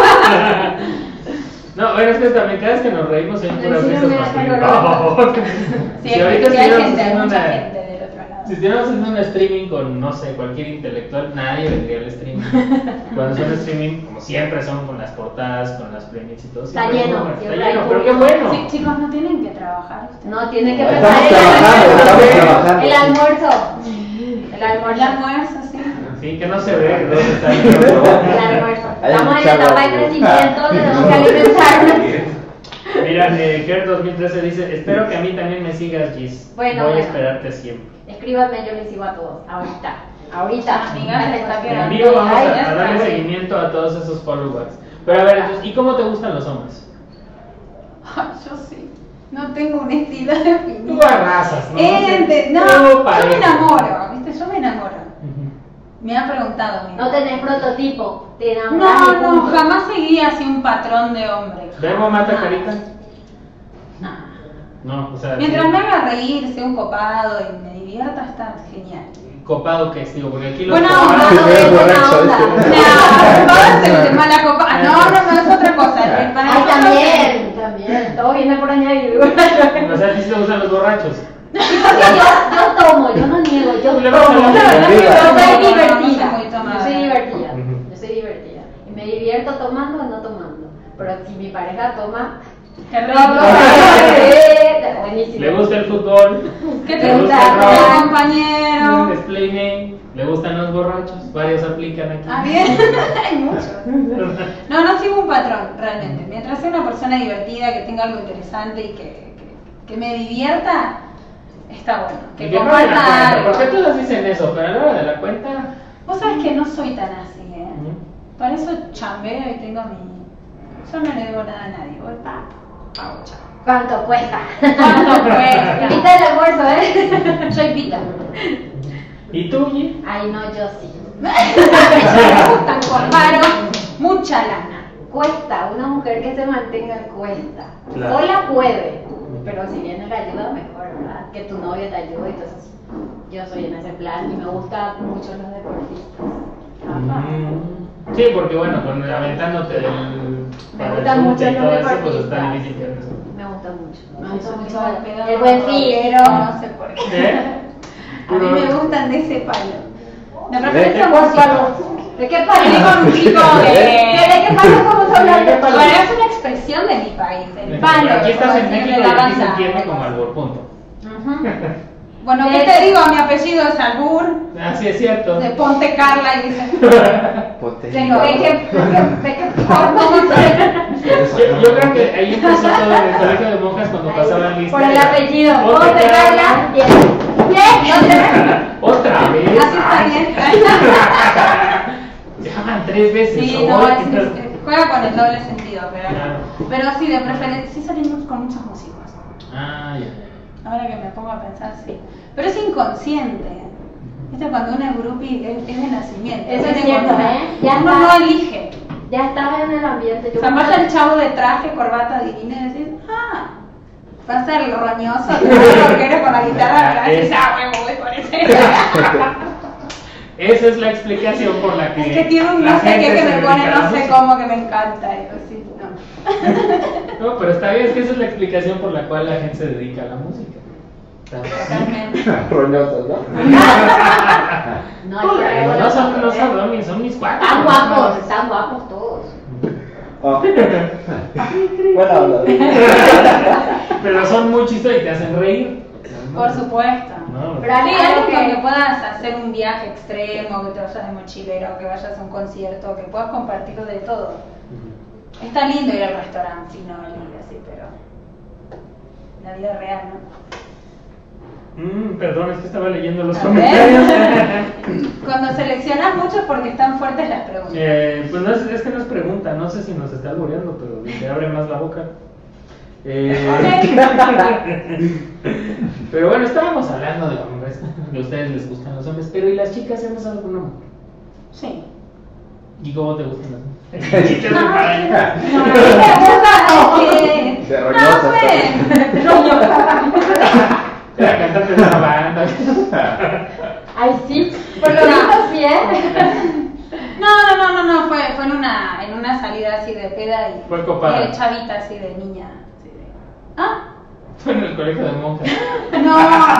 No, bueno, es que también cada vez que nos reímos hay puras Sí, risas me más da felices. Sí, Si ahorita hay estuviéramos gente, hay haciendo mucha una... gente del otro lado. Si estuviéramos haciendo un streaming con, no sé, cualquier intelectual, nadie vendría al streaming. Cuando son streaming, como siempre son con las portadas, con las premios y todo. Está siempre es lleno, muy bueno. siempre Está hay lleno, pero qué público. bueno. Sí, chicos, no tienen que trabajar ustedes. No, tiene que Estamos preparar trabajando. el almuerzo. El El almuerzo. almuerzo, sí. Sí, que no se ve dónde está el El almuerzo. Hay Estamos en mucha etapa de variedad. crecimiento, tenemos que alimentarnos. Mira, Ker 2013 dice, espero que a mí también me sigas, Gis. Bueno, Voy a bueno. esperarte siempre. Escríbanme, yo les sigo a todos. Ahorita. Amiga, Me se está está En quedando. vivo vamos Ay, a ya darle está. seguimiento a todos esos followers. Pero a ver, entonces, ¿y cómo te gustan los hombres? Ay, yo sí. No tengo un estilo Tú definido. arrasas, ¿no? No, Tú yo me parejo. enamoro, ¿viste? Yo me enamoro. Ujú. Me ha preguntado mi No tenés prototipo. Te enamoras No, y no, punto. jamás seguí así un patrón de hombre. ¿Bebo mata Jamás. carita? No. No, o sea... Mientras sí. me haga reír, sea un copado y me divierta, está genial. Copado que es, digo, porque aquí los Buena copados- onda. Sí, es buena borracho, onda. ¿viste? No, copado es el de mala copa. No, es otra cosa. Para Ay, nosotros- también. Todo viene por añadir. O sea, ¿a ti sí te gustan los borrachos? Yo tomo, yo no niego, yo Le tomo. vas a la Yo bebida. soy divertida. No, no soy muy tomada. Yo soy divertida. Ujú. Yo soy divertida. Y me divierto tomando o no tomando. Pero si mi pareja toma, Qué no, rico. buenísimo. ¿Le gusta el fútbol? ¿Qué ¿Le te gusta gusta? el ¿Tu rock? compañero? ¿Es playmate? ¿Le gustan los borrachos? Varios aplican aquí. Ah, bien. Hay muchos. No sigo un patrón, realmente. Mientras sea una persona divertida, que tenga algo interesante y que me divierta, está bueno. ¿Y Que qué paguen la comparta cuenta? algo. ¿Por qué todos dicen eso? Pero a la hora de la cuenta, Vos sabés que no soy tan así, ¿eh? Para eso chambeo y tengo mi... Yo no le debo nada a nadie, voy pago, chao. ¿Cuánto cuesta? ¿Cuánto cuesta? Invita el almuerzo, ¿eh? Yo invito. ¿Y tú, Gui? Ay, no, yo sí. Me gustan con Maro, mucha lana. Cuesta, una mujer que se mantenga cuesta. Claro. Sola puede, pero si viene la ayuda, mejor, ¿verdad? Que tu novio te ayude, entonces yo soy en ese plan y me gustan mucho los deportistas. Sí, porque bueno, aventándote Me gusta mucho y los todo eso, pues deportistas. está difícil que eso. Me gusta mucho. Me gusta mucho el pedo. El buen fin. Pero no sé por qué. A mí me gustan de ese palo. De preferencia música. ¿De qué Yo país? digo un chico de... ¿De qué país estamos hablando? Bueno, es una expresión de mi país, el palo. Aquí estás como en decirle México y la aquí se banda. entiende como albur, punto. Ujú. Bueno, ¿qué te digo? Mi apellido es Albur, Así es cierto. de Ponte Carla y dice... Ponte. Tengo- ¿De qué Yo creo que ahí empezó todo en el colegio de monjas cuando pasaban lista. Por el apellido. Ponte Ponte Carla. Carla. ¿Qué? Otra vez. Así está bien. Llaman 3 veces. Sí, no, juega con el doble sentido, Claro. pero sí, de preferencia, sí salimos con muchos músicos. Ah, ya. Ahora que me pongo a pensar, sí. Pero es inconsciente. ¿Viste? Cuando uno es groupie, es de nacimiento. Eso es Tiene cierto, como- ¿eh? Ya uno está. no elige. Ya estás en el ambiente. O sea, pasa el chavo de traje, corbata divina y decís, pasa el roñoso, el rockero con la guitarra atrás y dices, huevo, voy por ese. Esa es la explicación por la que. Es que tiene un la no sé gente qué que se me dedica pone a la no sé música. cómo que me encanta. Y yo sí, no. No, pero está bien, es que esa es la explicación por la cual la gente se dedica a la música. Totalmente. Roñosas, ¿no? No son Romy, son mis cuates. Están guapos todos. Ah. Buena onda. Pero son muy chistosos y te hacen reír. Por supuesto. No, Pero Sí, algo algo que- con que puedas hacer un viaje extremo, que te vayas de mochilero, que vayas a un concierto, que puedas compartir de todo. Está lindo ir al restaurante fino y así, pero la vida real, ¿no? Perdón, es que estaba leyendo los A comentarios. Cuando seleccionas mucho es porque están fuertes las preguntas. Pues no es que nos pregunta, no sé si nos está albureando, pero dice, abre más la boca. Pero bueno, estábamos hablando de hombres, que a ustedes les gustan los hombres, pero ¿y las chicas hemos alguna mujer? Sí. ¿Y cómo te gustan las mujeres? Chicas de para De roñosas. Era cantante de una banda. Ay, sí. Por lo menos sí, ¿eh? No, fue en una salida así de peda y Fue copada. y de chavita así de niña. Así de... ¿Ah? Fue en el colegio de monjas. No.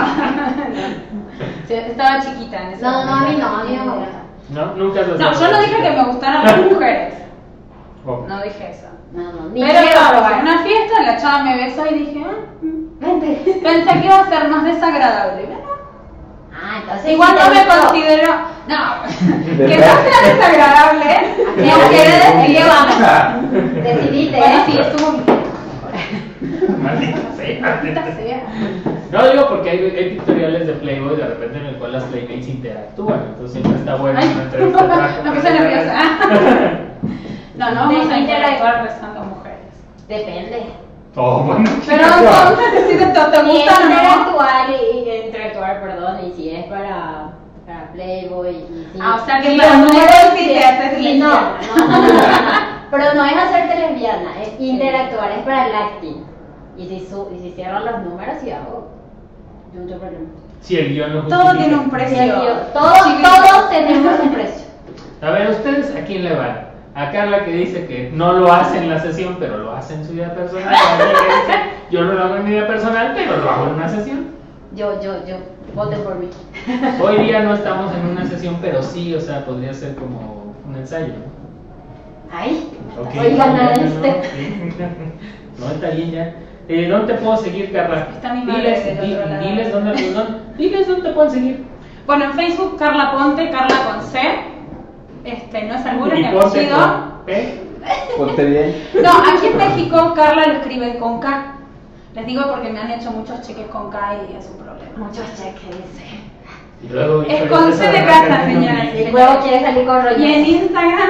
Sí, estaba chiquita en ese No, a mí momento. no, a mí no me gusta. No, nunca has No, yo no dije que me gustaran las mujeres. Oh. No dije eso. No, ni Pero quiero en probar. una fiesta la chava me besó y dije, Vente. pensé que iba a ser más desagradable. Ah, entonces. Igual sí no te me gustó. considero. No, que no sea desagradable. No quiere decir que vamos. Decidiste, Bueno, ¿eh? sí, estuvo Maldita sea. maldita sea. No digo porque hay pictoriales de Playboy de repente en el cual las Playmates interactúan, entonces siempre está bueno Ay, una entrevista. me puse nerviosa. No, no vamos a De interactuar rezando mujeres. Depende. Oh, bueno. Pero entonces, si te Si gustan es o no. interactuar, perdón, y si es para Playboy, y si... Ah, o sea que si para los números números sí te haces sí, no, lesbiana. no. Pero no es hacerte lesbiana, es interactuar, es para el acting. Y si cierran los números, sí hago. Yo no tengo problema. Si el guión lo Todo justifica. tiene un precio. Todos tenemos un precio. A ver, ¿ustedes a quién le van? A Carla que dice que no lo hace en la sesión, pero lo hace en su vida personal. A Dani que dice, yo no lo hago en mi vida personal, pero lo hago en una sesión. Yo, voten por mí. Hoy día no estamos en una sesión, pero sí, o sea, podría ser como un ensayo, ¿no? Ay, Ok. oigan a No, este. no, está bien ya. ¿Dónde te puedo seguir, Carla? Está mi madre del otro lado. Diles dónde te pueden seguir. Bueno, en Facebook Carla Ponte, Carla con C. No es alguna Y que ponte apellido. con P. Ponte bien. No, aquí en México Carla lo escribe con K. Les digo porque me han hecho muchos cheques con K y es un problema. Muchos cheques, dice. Y luego, Es con C de casa, señoras. Y luego quiere salir con rollos. Y en Instagram,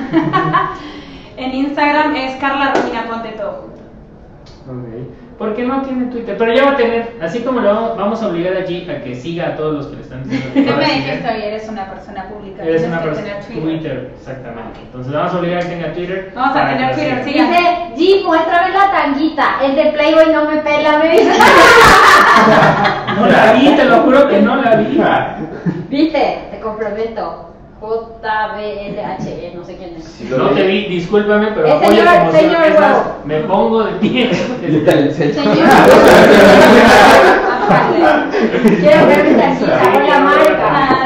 en Instagram es Carla Romina Ponte todo junto. Ok. ¿Por qué no tiene Twitter? Pero ya va a tener, así como lo vamos a obligar allí a que siga a todos los que le están diciendo. Tú me dijiste hoy, eres una persona pública. Eres tienes una que persona tener Twitter, exactamente. Entonces vamos a obligar a que tenga Twitter. Vamos a para tener que lo Twitter, siga. sí. Dice, G, muéstrame la tanguita. El de Playboy no me pela, me dice. No la vi, te lo juro que no la vi. Viste, te comprometo. JBLHE, no sé quién es. Si lo No ves, te vi, discúlpame, pero Es apoyo señor- tu emoción. señor Es más, huevo. me pongo de pie. yo te lo enseño. Señor. Quiero ver mi tanguita con la marca.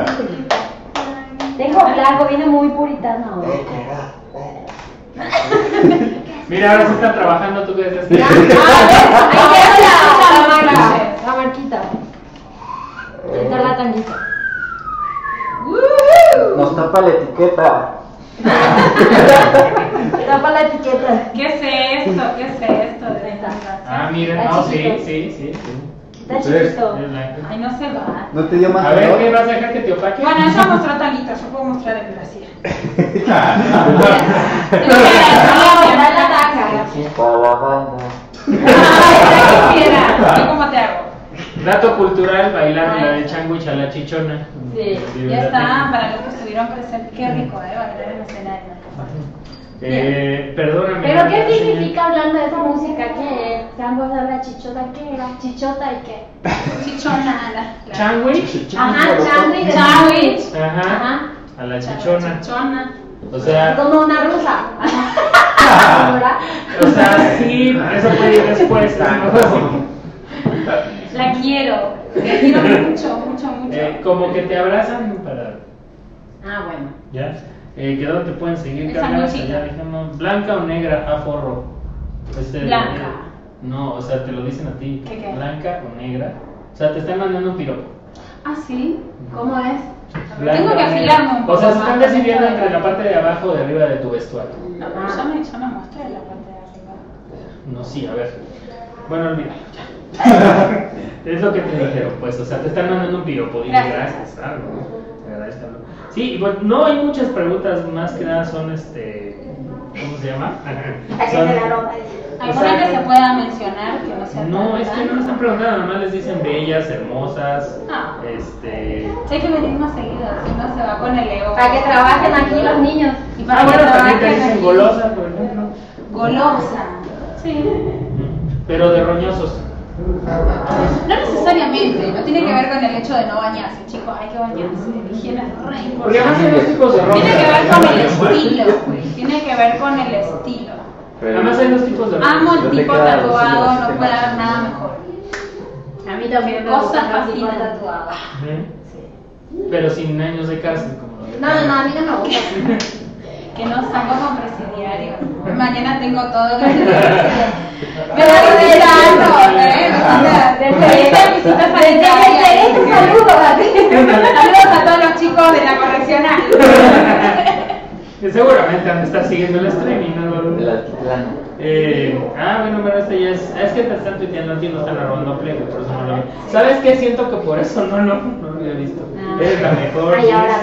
Tengo blanco, viene muy puritano hoy. Mira, ahora se está trabajando, tú que estás. Ahí queda la marca, la marquita. Ahí está la tanguita. Nos tapa la etiqueta. Tapa la etiqueta. ¿Qué es esto? ¿Qué es esto? De esta Ah, mira, Está no, sí, chiquito. sí. Está chiquito. Ay, no se va. ¿No te dio más A ver, calor? ¿qué vas a dejar que te opaque? Bueno, ella mostró tanguitos, yo puedo mostrar el Brasil. Está la tanga. Para la banda. ¿Yo cómo te hago? Dato cultural, bailaron la de Changuich a la chichona. Sí, Ya está, para los que estuvieron presentes. Qué rico, bailar en el escenario. Perdóname. Pero ¿qué señor. significa hablando de esa música? ¿Qué es? ¿Se han gozado la chichota? ¿Qué era? ¿Chichota y qué? Chichonada. Changuich. Ajá, sándwich. Sándwich. Ajá. Ajá. A la chichona. Chichona. O sea, Como una rusa. Ajá. ¿Verdad? o sea, sí, eso puede ir después. ¿no? La quiero. La quiero mucho, mucho, mucho. Como que te abrazan para. Ah, bueno. ¿Ya? ¿Que dónde te pueden seguir? Esa Carla? música. Ya dijimos, ¿blanca o negra? A forro. Blanca. No, o sea, te lo dicen a ti. ¿Qué? ¿Blanca o negra? O sea, te están mandando un piropo. Ah, sí. ¿Cómo es? Blanca Tengo que o negra. afilarme un poco O sea, se más, están ¿no? decidiendo entre la parte de abajo o de arriba de tu vestuario. No, pero ya me mostré la parte de arriba. No, sí, a ver. Bueno, olvídalo ya. Es lo que te dijeron, pues, o sea, te están mandando un piropo. Dile Gracias. gracias, algo. Agradezcanlo. Sí, bueno, no hay muchas preguntas, más que nada son ¿cómo se llama? Sáquense la ropa. ¿Alguna que se pueda mencionar que no sea No, tan es que no nos están preguntando, nomás les dicen bellas, hermosas, Ah. Sí, Hay que venir más seguido, si no se va con el ego. Para que trabajen aquí los niños. Y para que bueno, también te trabajen dicen aquí. golosa, por ejemplo. Golosa. Sí. Pero de roñosos. No necesariamente, no tiene que ver con el hecho de no bañarse, chicos, hay que bañarse. La higiene es re Porque además hay importante. dos tipos de ropa. Tiene que ver con el estilo, güey. Tiene que ver con el estilo. Además hay dos tipos de ropa. Amo el ¿Dónde tipo queda el tatuado, sistema? no puede haber nada mejor. A mí también me Cosas gustan los tipos fascinantes. tatuados. Ujú. Pero sin años de cárcel, como lo No, a mí no me gusta. Que no salgo con presidiario. Mañana tengo todo que me voy mirando, ¿eh? Visita sanitaria. Saludos a todos los chicos de la correccional. Que seguramente han de estar siguiendo el streaming, ¿no? El altiplano. Bueno, pero este ya es que te están tuiteando a ti, no están arrobando play, por eso no lo veo. ¿Sabes qué? Siento que por eso no lo había visto. Eres la mejor. Ay, ahora.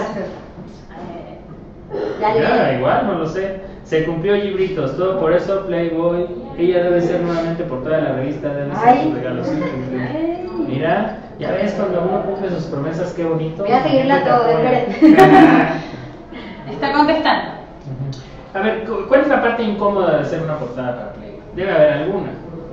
Ya, igual, no lo sé. Se cumplió Gibritos, todo por eso Playboy. Ella debe ser nuevamente portada de la revista, debe ser Ay. su regalo. Se cumplió. Mira, ya ves cuando uno cumple sus promesas, qué bonito. Voy a seguirla Te todo, apoya. esperen. Está contestando. A ver, ¿cuál es la parte incómoda de hacer una portada para Playboy? Debe haber alguna.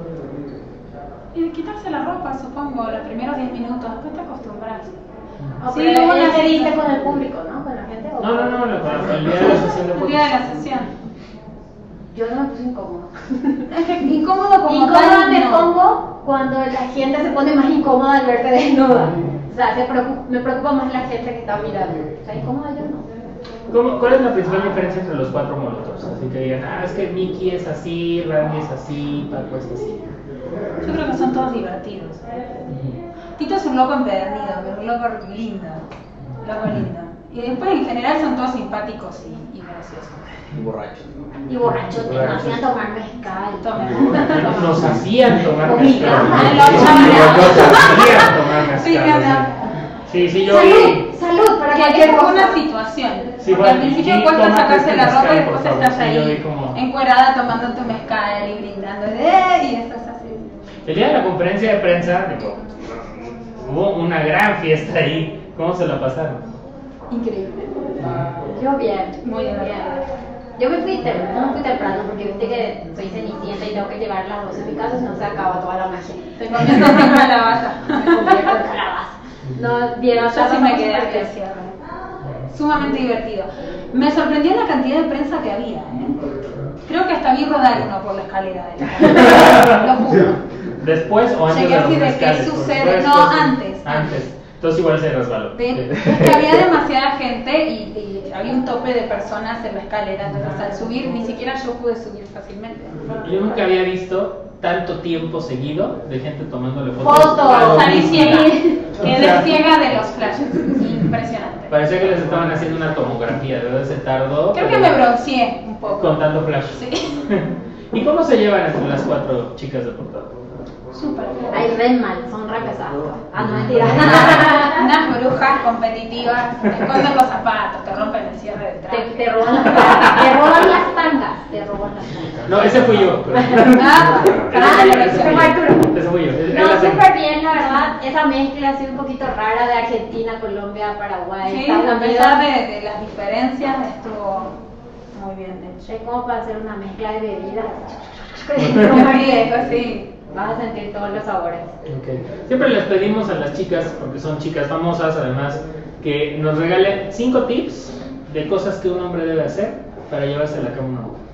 Y quitarse la ropa, supongo, los primeros 10 minutos, después te acostumbras. Sí, Sí, luego ella ya te sí. diste con el público, ¿no? Con la gente. ¿o? No, el día de la sesión de El fotos. día de la sesión. Yo no me puse incómodo. Es que incómodo como Incómoda tal, me no. pongo cuando la gente se pone más incómoda al verte desnuda. O sea, me preocupa más la gente que está mirando. O sea, incómoda yo no. ¿Cuál es la principal diferencia entre los 4 molotovs? Así que digan, es que Mickey es así, Randy es así, Paco es así. Yo creo que son todos divertidos. Tito es un loco empedernido, pero un loco lindo. Loco lindo. Y después en general son todos simpáticos y graciosos. Y borracho. Y borrachote, nos hacían tomar mezcal. Tomen. Nos hacían tomar Obligaban. mezcal. Los chavales. Nos hacían tomar Sí, mezcal. verdad. Sí, yo salud, salud, para Que cualquier es cosa. una situación. Sí, Porque al bueno, principio y cuesta tómate sacarse este la ropa y mezcal, después por favor. estás Sí, yo vi ahí como- encuerada tomando tu mezcal y brindando. Y estás así. El día de la conferencia de prensa, digo, hubo una gran fiesta ahí. ¿Cómo se la pasaron? Increíble. Yo bien, Muy bien. Yo no me fui temprano porque viste que soy cenicienta y tengo que llegar a las 12 a mi casa, si no se acaba toda la magia. Te comienzas en calabaza. Me convierto en calabaza. No, vieron, Yo sí me quedé hasta el cierre. Sumamente divertido. Me sorprendió la cantidad de prensa que había. Creo que hasta vi rodar uno por la escalera de la Lo juro. ¿Después o antes Llegué de los así de qué mezcales? Porque sucede. fue No, después, antes. Antes. Entonces igual se resbaló. Es que había demasiada gente y había un tope de personas en la escalera. Entonces al subir, ni siquiera yo pude subir fácilmente. Yo nunca había visto tanto tiempo seguido de gente tomándole fotos. Fotos. a lo Salí mismo. ciega. O Quedé sea, ciega de los flashes. Impresionante. Parecía que les estaban haciendo una tomografía, de verdad se tardó. Creo que pero me bronceé un poco. contando flashes. Sí. ¿Y cómo se llevan entre las 4 chicas de portada? Súper. Ay, re mal, son re pesadas. Ah, no, mentira. Unas brujas competitivas, te esconden los zapatos, te rompen el cierre del traje. Te roban las tangas. Te roban las tangas. No, ese fui yo. Ah, Ese fui yo. Ese fui yo. No, súper bien, la verdad. Esa mezcla así un poquito rara de Argentina, Colombia, Paraguay. Sí, Estados a Unidos. pesar de las diferencias, estuvo muy bien hecho. Es como para hacer una mezcla de bebidas. Sí. Vas a sentir todos los sabores. Ok. Siempre les pedimos a las chicas, porque son chicas famosas además, que nos regalen 5 tips de cosas que un hombre debe hacer para llevársela a cabo una mujer.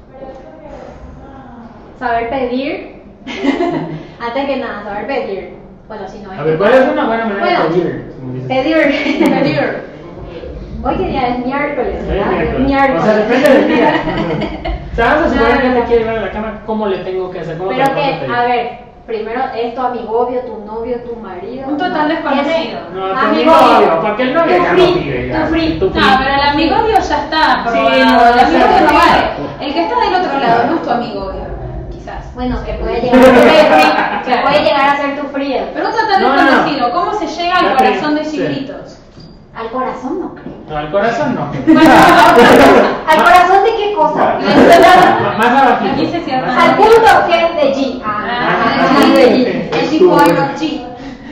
Saber pedir. Antes que nada, saber pedir. Bueno, si no es. A ver, ¿cuál es una buena manera Bueno, de pedir? Como dices. Pedir. Hoy que día es miércoles, ¿verdad? Es miércoles. O sea, depende del día. O sea, vamos a suponer No, que no, te no. quiere llevar a la cama, ¿cómo le tengo que hacer? ¿Cómo te Pero lo tengo que que, pedir? a ver, primero es tu amigobio, tu novio, tu marido. Un total desconocido. No, tu Amigo, novio, porque el novio tu ya free, no pide. ya. tu free. Tu free. No, pero el amigobio ya está probado. Sí, no, el ya amigobio sé. no vale. El que está del otro lado no es tu amigobio, quizás. Bueno, que puede llegar a ser que puede llegar a ser tu frío. Pero un total No, no. desconocido, ¿cómo se llega al La corazón de sí. chiquilitos? Al corazón no creo. No, al corazón no. ¿Al corazón de qué cosa? Más abajito. Aquí se cierra. Más Al abajito. punto que es de G. Ah, de G. el G-Boy of G.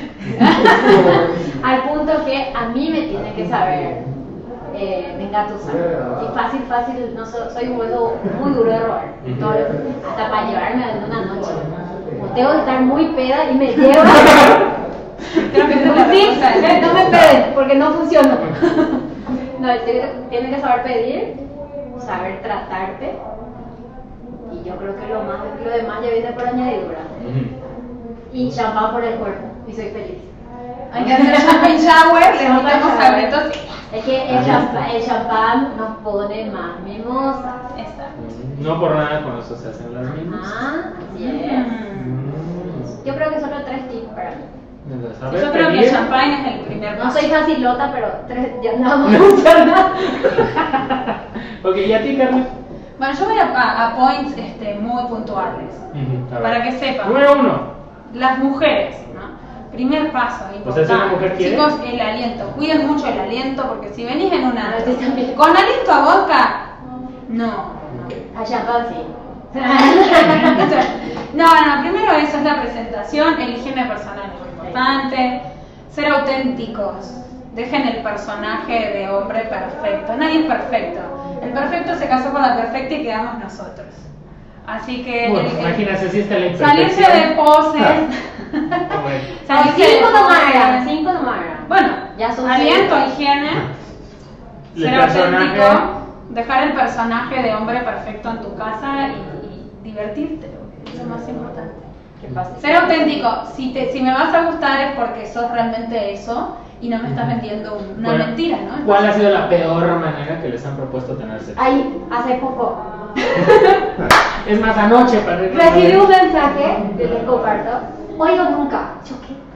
Al punto que a mí me tiene que saber engatusar. Y fácil, no soy un hueso muy duro de robar. Hasta para llevarme en una noche. Como tengo que estar muy peda y me lleva. Creo que esa es la Sí, respuesta. no me peden porque no funciona. No, tienes que saber pedir, saber tratarte. Y yo creo que lo demás ya viene por añadidura. Y champán por el cuerpo. Y soy feliz. Hay que hacer champagne shower, le montamos sabritos y Es que el champán nos pone más mimosas. Exacto. No por nada con eso se hacen las mismas. Ah, así es. Yo creo que solo 3 tips para mí. ¿Sabes Yo creo que el pedir? champagne es el primer No paso. soy facilota, pero 3 ya no vamos a funcionar. Ok, ¿y a ti, Carmen? Bueno, yo voy a points muy puntuales. A ver. Para que sepan. Número 1. Las mujeres, ¿no? Primer paso, O sea, si una mujer quiere. Chicos, el aliento. Cuiden mucho el aliento porque si venís en una. Ah, sí, también. Con aliento a boca, no. A champán sí. No, primero eso es la presentación, el higiene personal es muy importante, ser auténticos, dejen el personaje de hombre perfecto, nadie es perfecto, el perfecto se casó con la perfecta y quedamos nosotros, así que Bueno, imagínate si está la imperfección. salirse de poses, Bueno. salirse de 5 nomás, poses. 5 nomás. Bueno, Ya son aliento, 6. higiene, El ser personaje. auténtico, dejar el personaje de hombre perfecto en tu casa y divertirte, eso es lo más importante. ¿Qué pasa? Ser auténtico, si me vas a gustar es porque sos realmente eso y no me estás vendiendo una Bueno, mentira, ¿no? ¿Cuál ha sido la peor manera que les han propuesto tener sexo? Ay, hace poco Es más, anoche para recibí un mensaje que les comparto. Hoy o nunca. ¿Yo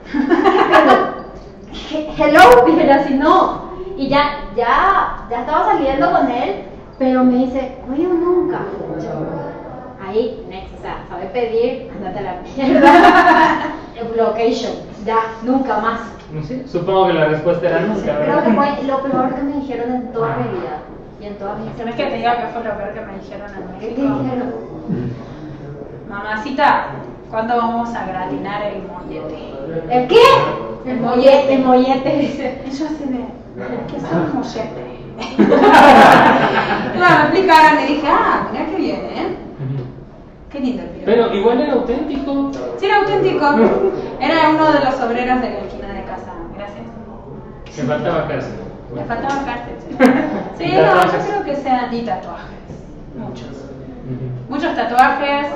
qué? Hello, dije yo así, no. Y ya estaba saliendo con él, pero me dice, hoy o nunca. Yo, ahí, next, o sea, sabe pedir, andate a la mierda. location, ya, nunca más. Sí, supongo que la respuesta era nunca, Creo ¿verdad? que fue lo peor que me dijeron en toda mi vida y en toda mi vida. ¿Querés que te diga qué fue lo peor que me dijeron en ¿Qué te México? dijeron? Mamacita, ¿cuándo vamos a gratinar el mollete? ¿El qué? El mollete, el mollete, dice. Y yo así de, ¿qué es un mollete? Claro, me explicaron y dije, mirá qué bien, Ujú. qué lindo el video. Pero igual era auténtico. Sí, era auténtico. Era uno de los obreros de la esquina de casa. Gracias. Me faltaba cárcel. Le faltaba cárcel. Sí, ¿Y no, yo tatuajes? creo que sean y tatuajes. Muchos. Ujú. Muchos tatuajes.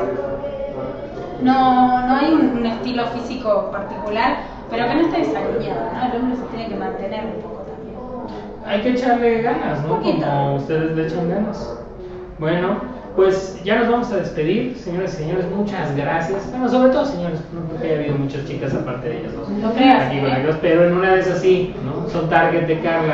No hay un estilo físico particular, pero que no esté desalineado, ¿no? El hombre se tiene que mantener un poco también. Hay que echarle ganas, ¿no? Poquito. Como ustedes le echan ganas. Bueno, pues ya nos vamos a despedir, señores y señores. Muchas gracias. Bueno, sobre todo, señores, no creo que haya habido muchas chicas aparte de ellas dos. No creas, Aquí con ellos, pero en una de esas sí, ¿no? Son target de Carla.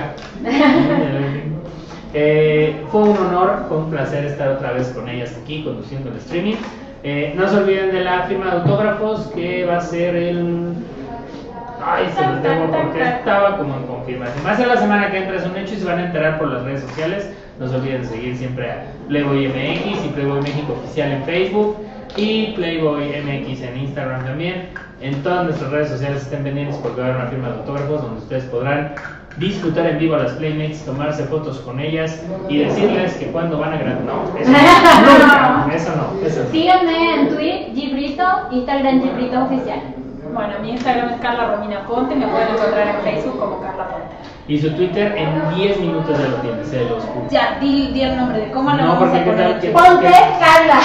Fue un honor, fue un placer estar otra vez con ellas aquí conduciendo el streaming. No se olviden de la firma de autógrafos que va a ser el... Ay, se los debo porque estaba como en confirmación. Va a ser la semana que entra, es un hecho y se van a enterar por las redes sociales. No se olviden de seguir siempre a Playboy MX y Playboy México Oficial en Facebook y Playboy MX en Instagram también. En todas nuestras redes sociales estén pendientes porque va a haber una firma de autógrafos donde ustedes podrán disfrutar en vivo a las Playmates, tomarse fotos con ellas y decirles que cuando van a grabar. No, eso no, nunca, eso no, eso no. Síganme en Twitter, Gibrito, Instagram Gibrito Oficial. Bueno, mi Instagram es Carla Romina Ponte, me pueden encontrar en Facebook como Carla Ponte. Y su Twitter en 10 minutos ya lo tiene, se los juro. Ya, di el nombre de cómo lo No, vamos porque a qué poner. tal que- Ponte Carla.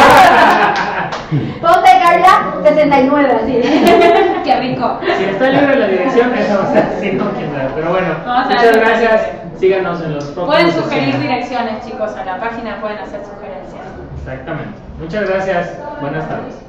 Ponte Carla 69, así. Qué rico. Si está libre la dirección, esa va a ser así, no quién sabe. Pero bueno, Vamos a muchas ver. gracias. Síganos en los próximos. Pueden sugerir escenas. direcciones, chicos, a la página pueden hacer sugerencias. Exactamente. Muchas gracias. Buenas tardes.